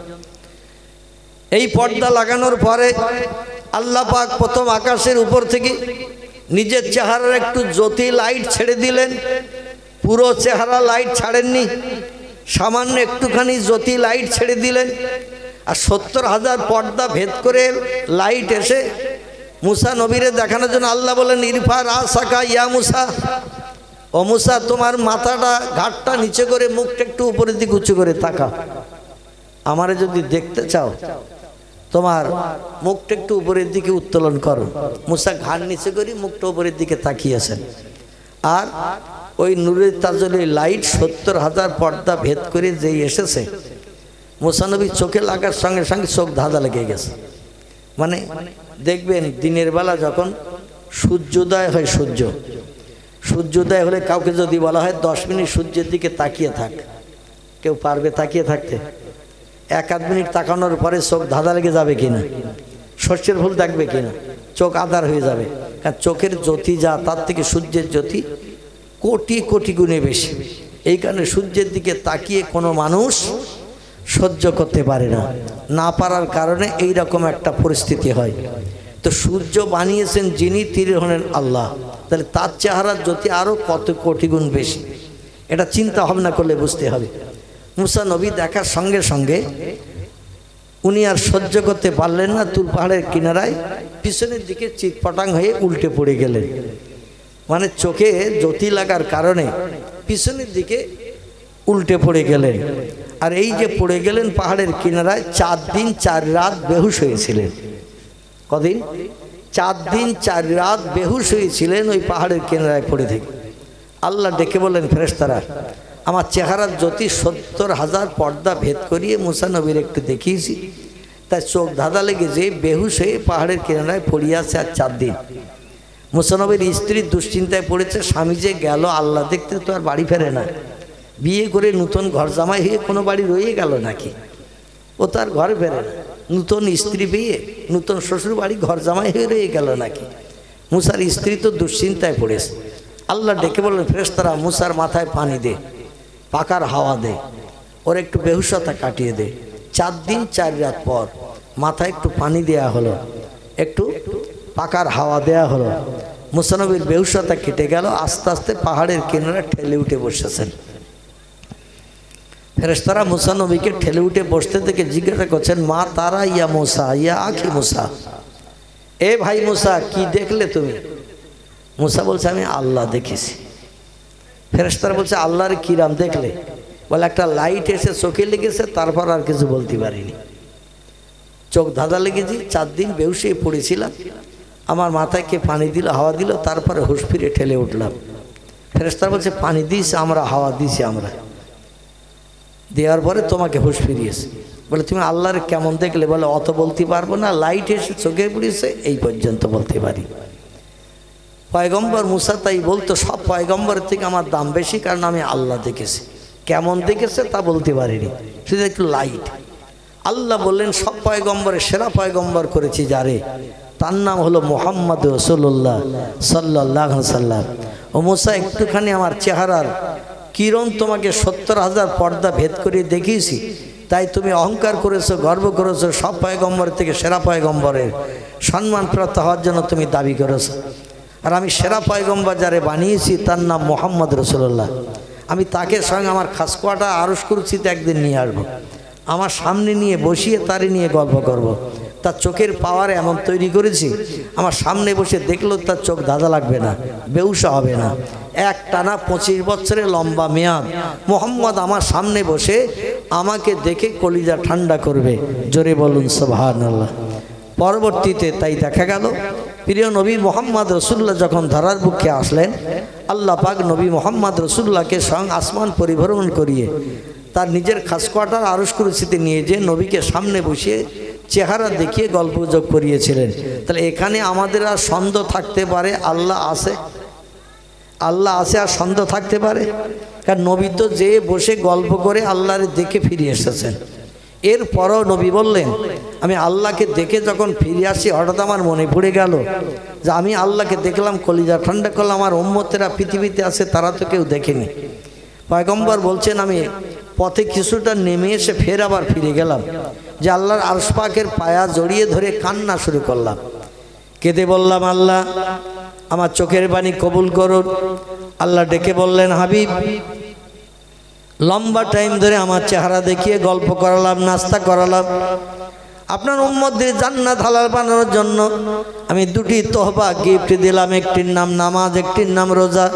এই পর্দা লাগানোর পরে আল্লাহ পাক প্রথম আকাশের উপর থেকে নিজের চেহারার একটু জ্যোতি লাইট ছেড়ে দিলেন। পুরো চেহারা লাইট ছাড়েননি, সামান্য একটুখানি জ্যোতি লাইট ছেড়ে দিলেন। আর সত্তর হাজার পর্দা ভেদ করে লাইট এসে মুসা নবীরে দেখানোর জন্য আল্লাহ বলেন, ইরফা রাসাকা ইয়া মুসা, ও মুসা তোমার মাথাটা ঘাটটা নিচে করে মুখটা একটু উপরের দিকে উঁচু করে তাকাও। আমারে যদি দেখতে চাও তোমার মুখটা একটু উপরের দিকে উত্তোলন করো। মুসা ঘাড় নিচে করে মুখটা উপরের দিকে তাকিয়েছেন। আর ওই নূরের তাজলের লাইট সত্তর হাজার পর্দা ভেদ করে যেই এসেছে, মুসা নবী চোখে লাগার সঙ্গে সঙ্গে চোখ ধাঁধা লেগে গেছে। মানে দেখবেন দিনের বেলা যখন সূর্যোদয় হয়, সূর্য সূর্যোদয় হলে কাউকে যদি বলা হয় দশ মিনিট সূর্যের দিকে তাকিয়ে থাক, কেউ পারবে তাকিয়ে থাকতে? এক আধ মিনিট তাকানোর পরে চোখ ধাঁধা লেগে যাবে কিনা, শস্যের ফুল দেখবে কিনা, চোখ আধার হয়ে যাবে। কারণ চোখের জ্যোতি যা, তার থেকে সূর্যের জ্যোতি কোটি কোটি গুণে বেশি। এই কারণে সূর্যের দিকে তাকিয়ে কোনো মানুষ সহ্য করতে পারে না। না পারার কারণে এই রকম একটা পরিস্থিতি হয়। তো সূর্য বানিয়েছেন যিনি, তিনি হলেন আল্লাহ। তাহলে তার চেহারার জ্যোতি আরও কত কোটি গুণ বেশি, এটা চিন্তা ভাবনা করলে বুঝতে হবে। মুসা নবী দেখার সঙ্গে সঙ্গে উনি আর সহ্য করতে পারলেন না। তুর পাহাড়ের কিনারায় পিছনের দিকে চিৎপটাং হয়ে উল্টে পড়ে গেলেন। মানে চোখে জ্যোতি লাগার কারণে পিছনের দিকে উল্টে পড়ে গেলেন। আর এই যে পড়ে গেলেন পাহাড়ের কিনারায়, চার দিন চার রাত বেহুশ হয়েছিলেন। কদিন? চার দিন চার রাত বেহুশ হয়েছিলেন ওই পাহাড়ের কিনারায় পড়ে থেকে। আল্লাহ ডেকে বললেন, ফেরেশতারা আমার চেহারার জ্যোতি সত্তর হাজার পর্দা ভেদ করিয়ে মুসা নবীর একটু দেখিয়েছি, তাই চোখ ধাঁধা লেগে যে বেহুশ হয়ে পাহাড়ের কিনারায় পড়িয়ে আছে আর চার দিন। মুসা নবীর স্ত্রীর দুশ্চিন্তায় পড়েছে, স্বামী যে গেল আল্লাহ দেখতে, তো আর বাড়ি ফেরে না। বিয়ে করে নতুন ঘর জামাই হয়ে কোনো বাড়ি রয়ে গেল নাকি? ও তো আর ঘরে ফেরে না। নতুন স্ত্রী পেয়ে নতুন শ্বশুর বাড়ি ঘর জামাই হয়ে রয়ে গেল নাকি? মুসার স্ত্রী তো দুশ্চিন্তায় পড়েছে। আল্লাহ ডেকে বললেন, ফেরেশতারা মুসার মাথায় পানি দে, পাকার হাওয়া দে, ওর একটু বেহুশতা কাটিয়ে দে। চার দিন চার রাত পর মাথায় একটু পানি দেয়া হলো, একটু পাকার হাওয়া দেয়া হলো। মুসা নবীর বেহুশতা কেটে গেল। আস্তে আস্তে পাহাড়ের কিনারা ঠেলে উঠে বসেছেন। ফেরেশতারা মুসা নবীকে ঠেলে উঠে বসতে থেকে জিজ্ঞাসা করছেন, মা তারা ইয়া মুসা ইয়া আখি মুসা, এ ভাই মুসা কি দেখলে তুমি? মুসা বলছে, আমি আল্লাহ দেখেছি। ফেরেশতারা বলছে, আল্লাহর কিরাম দেখলে? বলে, একটা লাইট এসে চোখে লেগেছে, তারপর আর কিছু বলতে পারিনি। চোখ ধাঁধা লেগেছি, চার দিন বেহুশে পড়েছিলাম, আমার মাথায় কে পানি দিল, হাওয়া দিল, তারপরে হুঁশ ফিরে ঠেলে উঠলাম। ফেরেশতারা বলছে, পানি দিয়েছে আমরা, হাওয়া দিয়েছি আমরা, দেওয়ার পরে তোমাকে হুঁশ ফিরিয়েছে। বলে, তুমি আল্লাহর কেমন দেখলে? বলে, অত বলতে পারবো না, লাইট এসে চোখে পড়েছে এই পর্যন্ত বলতে পারি। পয়গম্বর মুসা তাই বলতো, সব পয়গম্বরের থেকে আমার দাম বেশি, কারণ আমি আল্লাহ দেখেছি। কেমন দেখেছে তা বলতে পারিনি, শুধু একটু লাইট। আল্লাহ বললেন, সব পয়গম্বরের সেরা পয়গম্বর করেছি যারে, তার নাম হলো মুহাম্মদ রাসূলুল্লাহ সাল্লাল্লাহু আলাইহি সাল্লাম। ও মুসা, একটুখানি আমার চেহারার কিরণ তোমাকে সত্তর হাজার পর্দা ভেদ করে দেখিয়েছি, তাই তুমি অহংকার করেছো, গর্ব করেছো, সব পয়গম্বরের থেকে সেরা পয়গম্বরের সম্মান প্রাপ্ত হওয়ার জন্য তুমি দাবি করেছো। আর আমি সেরা পয়গম্বর যারে বানিয়েছি তার নাম মুহাম্মদ রাসূলুল্লাহ। আমি তাকে সঙ্গে আমার খাসকোয়াটা আরশ কুরসিতে একদিন নিয়ে আসবো, আমার সামনে নিয়ে বসিয়ে তারে নিয়ে গল্প করব। তার চোখের পাওয়ার এমন তৈরি করেছি, আমার সামনে বসে দেখলেও তার চোখ ধাঁধা লাগবে না, বেহুশা হবে না। এক টানা পঁচিশ বছরের লম্বা মেয়াদ মুহাম্মদ আমার সামনে বসে আমাকে দেখে কলিজা ঠান্ডা করবে। জোরে বলুন সুবহানাল্লাহ। পরবর্তীতে তাই দেখা গেল প্রিয় নবী মোহাম্মদ রসুল্লাহ যখন ধরার বুকে আসলেন, আল্লাহ পাক নবী মোহাম্মদ রসুল্লাহকে স্বয়ং আসমান পরিভ্রমণ করিয়ে তার নিজের খাস কোয়ার্টার আরশ কুরসিতে নিয়ে যে নবীকে সামনে বসিয়ে চেহারা দেখিয়ে গল্পগুজব করিয়েছিলেন। তাহলে এখানে আমাদের আর সন্দেহ থাকতে পারে আল্লাহ আছে? আল্লাহ আছে আর সন্দেহ থাকতে পারে? কারণ নবী তো যে বসে গল্প করে আল্লাহরে দেখে ফিরে এসেছেন। এরপরও নবী বললেন, আমি আল্লাহকে দেখে যখন ফিরে আসি হঠাৎ আমার মনে পড়ে গেল যে আমি আল্লাহকে দেখলাম, কলিজা ঠান্ডা করলাম, আমার উম্মতেরা পৃথিবীতে আছে, তারা তো কেউ দেখেনি। পয়গম্বর বলছেন, আমি পথে কিছুটা নেমে এসে ফের আবার ফিরে গেলাম, যে আল্লাহর আরশ পাকের পায়া জড়িয়ে ধরে কান্না শুরু করলাম, কেঁদে বললাম, আল্লাহ আমার চোখের পানি কবুল করুন। আল্লাহ ডেকে বললেন, হাবিব লম্বা টাইম ধরে আমার চেহারা দেখিয়ে গল্প করালাম, নাস্তা করালাম, আপনার উম্মতদের জান্নাত হালাল বানানোর জন্য আমি দুটি তোহবা গিফট দিলাম, একটির নাম নামাজ, একটির নাম রোজা।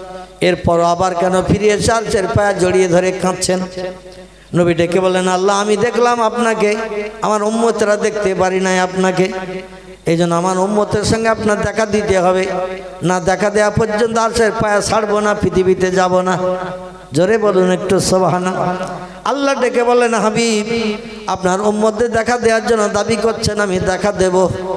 এরপর আবার কেন ফিরে এসে আরশের পায়া জড়িয়ে ধরে কাঁদছেন? নবী ডেকে বললেন, আল্লাহ আমি দেখলাম আপনাকে, আমার উম্মতেরা দেখতে পারি নাই আপনাকে, এই জন্য আমার উম্মতের সঙ্গে আপনার দেখা দিতে হবে, না দেখা দেওয়া পর্যন্ত আরশের পায়া ছাড়বো না, পৃথিবীতে যাব না। জোরে বলুন একটু সুবহানাল্লাহ। আল্লাহ ডেকে বললেন, হাবিব আপনার উম্মতদের দেখা দেওয়ার জন্য দাবি করছেন, আমি দেখা দেব।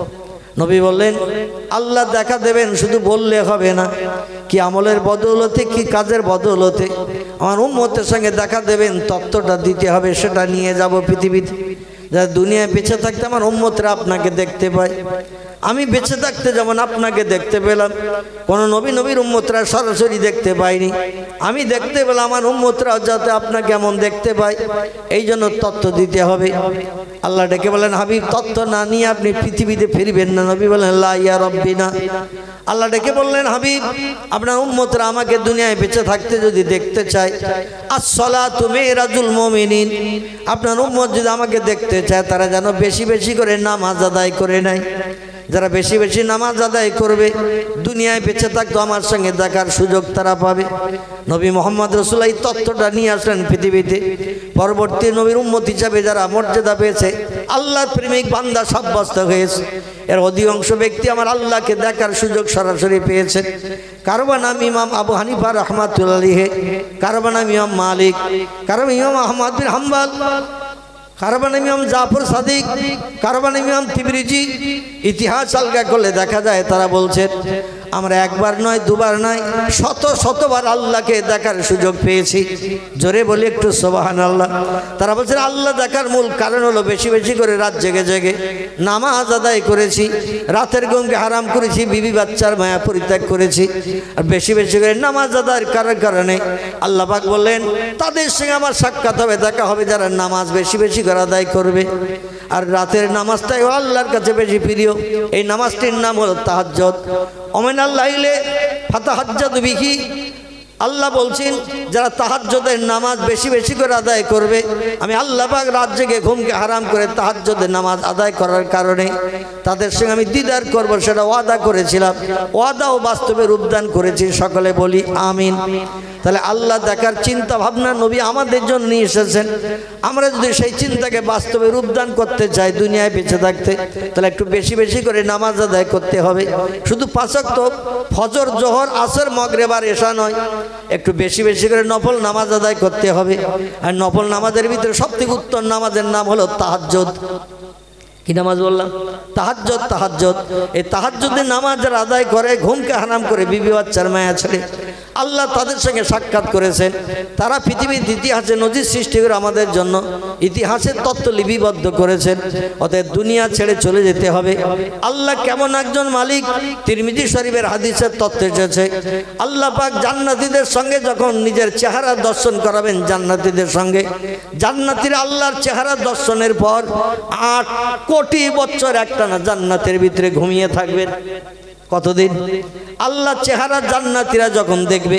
নবী বললেন, আল্লাহ দেখা দেবেন শুধু বললে হবে না, কি আমলের বদৌলতে, কি কাজের বদৌলতে আমার উম্মতের সঙ্গে দেখা দেবেন, তত্ত্বটা দিতে হবে, সেটা নিয়ে যাব পৃথিবীতে, যা দুনিয়ায় বেঁচে থাকতে আমার উম্মতরা আপনাকে দেখতে পায়। আমি বেঁচে থাকতে যেমন আপনাকে দেখতে পেলাম, কোন নবী নবীর উম্মতরা সরাসরি দেখতে পাইনি, আমি দেখতে পেলাম আমার উম্মতরাও যাতে আপনাকে এমন দেখতে পায়, এই জন্য তত্ত্ব দিতে হবে। আল্লাহ ডেকে বলেন, হাবিব তত্ত্ব না নিয়ে আপনি পৃথিবীতে ফিরবেন না। নবী বলেন, লা ইয়া রব্বিনা। আল্লাহ ডেকে বললেন, হাবিব আপনার উম্মতরা আমাকে দুনিয়ায় বেঁচে থাকতে যদি দেখতে চায়, আস-সালাতু মিরাজুল মুমিনিন, আপনার উম্মত যদি আমাকে দেখতে চায়, তারা যেন বেশি বেশি করে নামাজ আদায় করে নেয়। যারা বেশি বেশি নামাজ আদায় করবে, দুনিয়ায় বেঁচে থাকতো আমার সঙ্গে দেখার সুযোগ তারা পাবে। নবী মোহাম্মদ রাসূলুল্লাহ এই তত্ত্বটা নিয়ে আসলেন পৃথিবীতে। পরবর্তী নবীর উম্মত হিসাবে যারা মর্যাদা পেয়েছে, আল্লাহর প্রেমিক বান্দা সাব্যস্ত হয়েছে, এর অধিকাংশ ব্যক্তি আমার আল্লাহকে দেখার সুযোগ সরাসরি পেয়েছে। কারবা নাম ইমাম আবু হানিফা রাহমাতুল্লাহ আলাইহি, কারবা নাম ইমাম মালিক, কারবা ইমাম আহমদ বিন হাম্বল, কারবা নাম ইমাম জাফর সাদিক, কারবা নাম ইমাম তিবরিজি। ইতিহাস আলগা করলে দেখা যায় তারা বলছেন, আমরা একবার নয় দুবার নয় শত শতবার আল্লাহকে দেখার সুযোগ পেয়েছি। জোরে বলি একটু সুবহানাল্লাহ। তারা বলছেন আল্লাহ দেখার মূল কারণ হলো বেশি বেশি করে রাত জেগে জেগে নামাজ আদায় করেছি, রাতের ঘুমকে হারাম করেছি, বিবি বাচ্চার মায়া পরিত্যাগ করেছি, আর বেশি বেশি করে নামাজ আদায়ের কারণ কারণে আল্লাহ পাক বললেন তাদের সঙ্গে আমার সাক্ষাৎ হবে, দেখা হবে যারা নামাজ বেশি বেশি করে আদায় করবে। আর রাতের নামাজটাই আল্লাহর কাছে বেশি প্রিয়। এই নামাজটির নাম হলো তাহাজ্জুদ। ওমিনাল লাইলি ফাতাহাজ্জাদু বিহি। আল্লাহ বলছেন যারা তাহাজ্জুদের নামাজ বেশি বেশি করে আদায় করবে, আমি আল্লাহ পাক রাত জেগে ঘুমকে হারাম করে তাহাজ্জুদের নামাজ আদায় করার কারণে তাদের সঙ্গে আমি দিদার করব, সেটা ওয়াদা করেছিলাম, ওয়াদা ও বাস্তবে রূপদান করেছি। সকলে বলি আমিন। তাহলে আল্লাহ দেখার চিন্তা ভাবনা নবী আমাদের জন্য নিয়ে এসেছেন। আমরা যদি সেই চিন্তাকে বাস্তবে রূপদান করতে চাই দুনিয়ায় বেঁচে থাকতে, তাহলে একটু বেশি বেশি করে নামাজ আদায় করতে হবে। শুধু পাঁচ ওয়াক্ত ফজর, জোহর, আসর, মাগরিব আর এশা নয়, একটু বেশি বেশি করে নফল নামাজ আদায় করতে হবে। আর নফল নামাজের ভিতরে সবথেকে উত্তম নামাজের নাম হলো তাহাজ্জুদ। কি নামাজ বললাম? তাহাজ্জুদ। তাহাজ্জুদ এই তাহাজ্জুদের নামাজ যারা আদায় করে, ঘুমকে হারাম করে, বিবি বাচ্চার মায়া ছেড়ে আল্লাহ তাদের সঙ্গে সাক্ষাৎ করেছেন। তারা পৃথিবীর ইতিহাসে নজির সৃষ্টি করে আমাদের জন্য ইতিহাসের তত্ত্ব লিপিবদ্ধ করেছেন। অতএব দুনিয়া ছেড়ে চলে যেতে হবে। আল্লাহ কেমন একজন মালিক, তিরমিজি শরীফের হাদিসের তত্ত্ব এসেছে। আল্লাহ পাক জান্নাতীদের সঙ্গে যখন নিজের চেহারা দর্শন করাবেন, জান্নাতীদের সঙ্গে, জান্নাতীরা আল্লাহর চেহারা দর্শনের পর আট কোটি বছর একটানা জান্নাতের ভিতরে ঘুমিয়ে থাকবেন। কতদিন? আল্লাহ চেহারা জান্নাতীরা যখন দেখবে,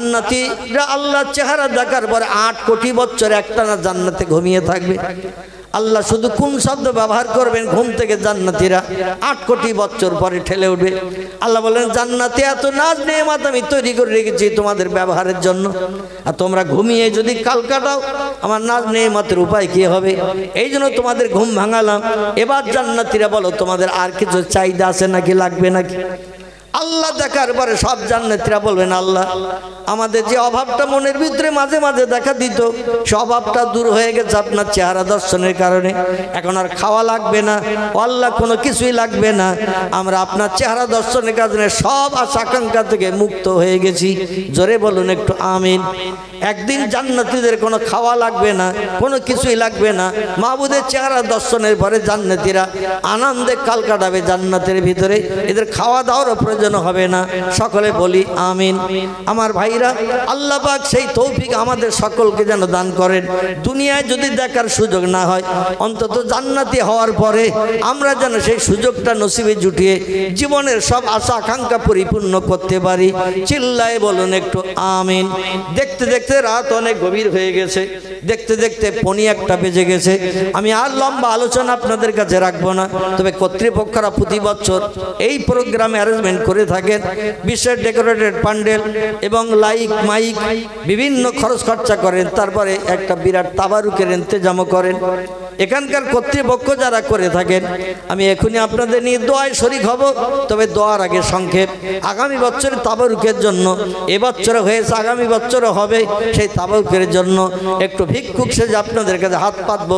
জান্নাতীরা আল্লাহ চেহারা দেখার পরে আট কোটি বছর একটানা জান্নাতে ঘুমিয়ে থাকবে। আল্লাহ শুধু কোন শব্দ ব্যবহার করবেন? ঘুম থেকে জান্নাতীরা আট কোটি বছর পরে ঠেলে উঠবে। আল্লাহ বলেন জান্নাতে এত নাজ নেয়ামত আমি তৈরি করে রেখেছি তোমাদের ব্যবহারের জন্য, আর তোমরা ঘুমিয়ে যদি কাল কাটাও আমার নাজ নেয়ামতের উপায় কি হবে? এই জন্য তোমাদের ঘুম ভাঙালাম। এবার জান্নাতীরা বলো তোমাদের আর কিছু চাহিদা আছে নাকি, লাগবে নাকি? আল্লাহ দেখার পরে সব জান্নাতীরা বলবেন আল্লাহ আমাদের যে অভাবটা মনের ভিতরে মাঝে মাঝে দেখা দিত সে অভাবটা দূর হয়ে গেছে আপনার চেহারা দর্শনের কারণে। এখন আর খাওয়া লাগবে না, আল্লাহ কোনো কিছুই লাগবে না, আমরা আপনার চেহারা দর্শনের কারণে সব আশা আকাঙ্ক্ষা থেকে মুক্ত হয়ে গেছি। জোরে বলুন একটু আমিন। একদিন জান্নাতীদের কোনো খাওয়া লাগবে না, কোনো কিছুই লাগবে না, মাহবুদের চেহারা দর্শনের পরে জান্নাতীরা আনন্দে কাল কাটাবে জান্নাতের ভিতরে, এদের খাওয়া দাওয়ারও প্রয়োজন হবে না। সকলে বলি আমিন। আমার ভাইরা, আল্লাহ পাক সেই তৌফিক আমাদের সকলকে যেন দান করেন। দুনিয়ায় যদি দেখার সুযোগ না হয়, অন্তত জান্নাতি হওয়ার পরে আমরা যেন সেই সুযোগটা নসিবে জুটিয়ে জীবনের সব আশা আকাঙ্ক্ষা পরিপূর্ণ করতে পারি। চিল্লায় বলুন একটু আমিন। দেখতে দেখতে রাত অনেক গভীর হয়ে গেছে, দেখতে দেখতে পনি একটা বেজে গেছে। আমি আর লম্বা আলোচনা আপনাদের কাছে রাখবো না, তবে কর্তৃপক্ষরা প্রতি বছর এই প্রোগ্রামে অ্যারেঞ্জমেন্ট করে থাকেন। বিশেষ ডেকোরেটেড প্যান্ডেল এবং লাইক মাইক বিভিন্ন খরচ খরচা করেন, তারপরে একটা বিরাট তাবারুকের ইন্তজাম করেন। এখানকার কর্তৃপক্ষ যারা করে থাকেন, আমি এখনই আপনাদের নিয়ে দোয়ায় শরীক হব, তবে দোয়ার আগে সংক্ষেপ আগামী বছরের তাবারুকের জন্য, এবছর হয়েছে আগামী বছরও হবে, সেই তাবারুকের জন্য একটু ভিক্ষুক সেজে আপনাদের কাছে হাত পাতব,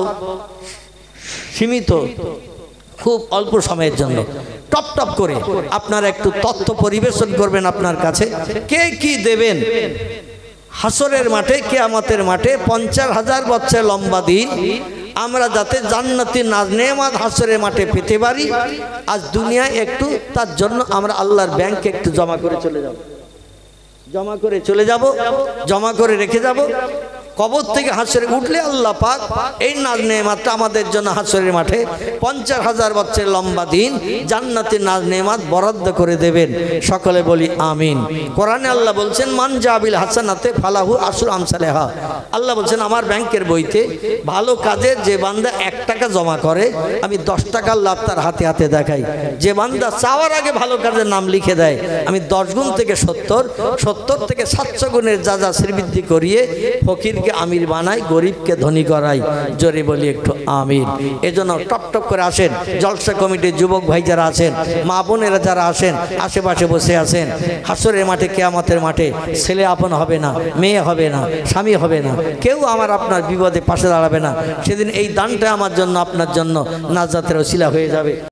সীমিত খুব অল্প সময়ের জন্য টপ টপ করে আপনারা একটু তথ্য পরিবেশন করবেন আপনার কাছে। কে কি দেবেন হাসরের মাঠে, কিয়ামতের মাঠে পঞ্চাশ হাজার বছর লম্বা দিন আমরা যাতে জান্নাতি নাজ নেয়ামত হাসরের মাঠে পেতে পারি, আজ দুনিয়ায় একটু তার জন্য আমরা আল্লাহর ব্যাংকে একটু জমা করে চলে যাব, জমা করে চলে যাব, জমা করে রেখে যাব। কবর থেকে হাসরে উঠলে আল্লাহ পাক এই নাজ নেয়ামতটা আমাদের জন্য হাসরের মাঠে পঞ্চাশ হাজার বছরের লম্বা দিন জান্নাতের নাজ নেয়ামত বরাদ্দ করে দেবেন। সকলে বলি আমিন। কোরআনে আল্লাহ বলছেন মান জাবিল হাসানাতে ফালাহু আশরু আমসালেহা। আল্লাহ বলছেন আমার ব্যাংকের বইতে ভালো কাজে যে বান্দা এক টাকা জমা করে আমি দশ টাকার লাভ তার হাতে হাতে দেখাই। যে বান্দা চাওয়ার আগে ভালো কাজের নাম লিখে দেয় আমি দশ গুণ থেকে সত্তর, সত্তর থেকে সাতশো গুণের যা যা শ্রীবৃদ্ধি করিয়ে ফকির আমির বানাই, গরিবকে ধনী করাই। জোরে বলি একটু আমির। এজন্য টপ টপ করে আসেন জলসা কমিটির যুবক ভাই যারা আছেন, মা বোনেরা যারা আসেন, আশেপাশে বসে আছেন। হাসরের মাঠে কিয়ামতের মাঠে ছেলে আপন হবে না, মেয়ে হবে না, স্বামী হবে না, কেউ আমার আপনার বিপদে পাশে দাঁড়াবে না। সেদিন এই দানটা আমার জন্য আপনার জন্য নাজাতের ওসিলা হয়ে যাবে।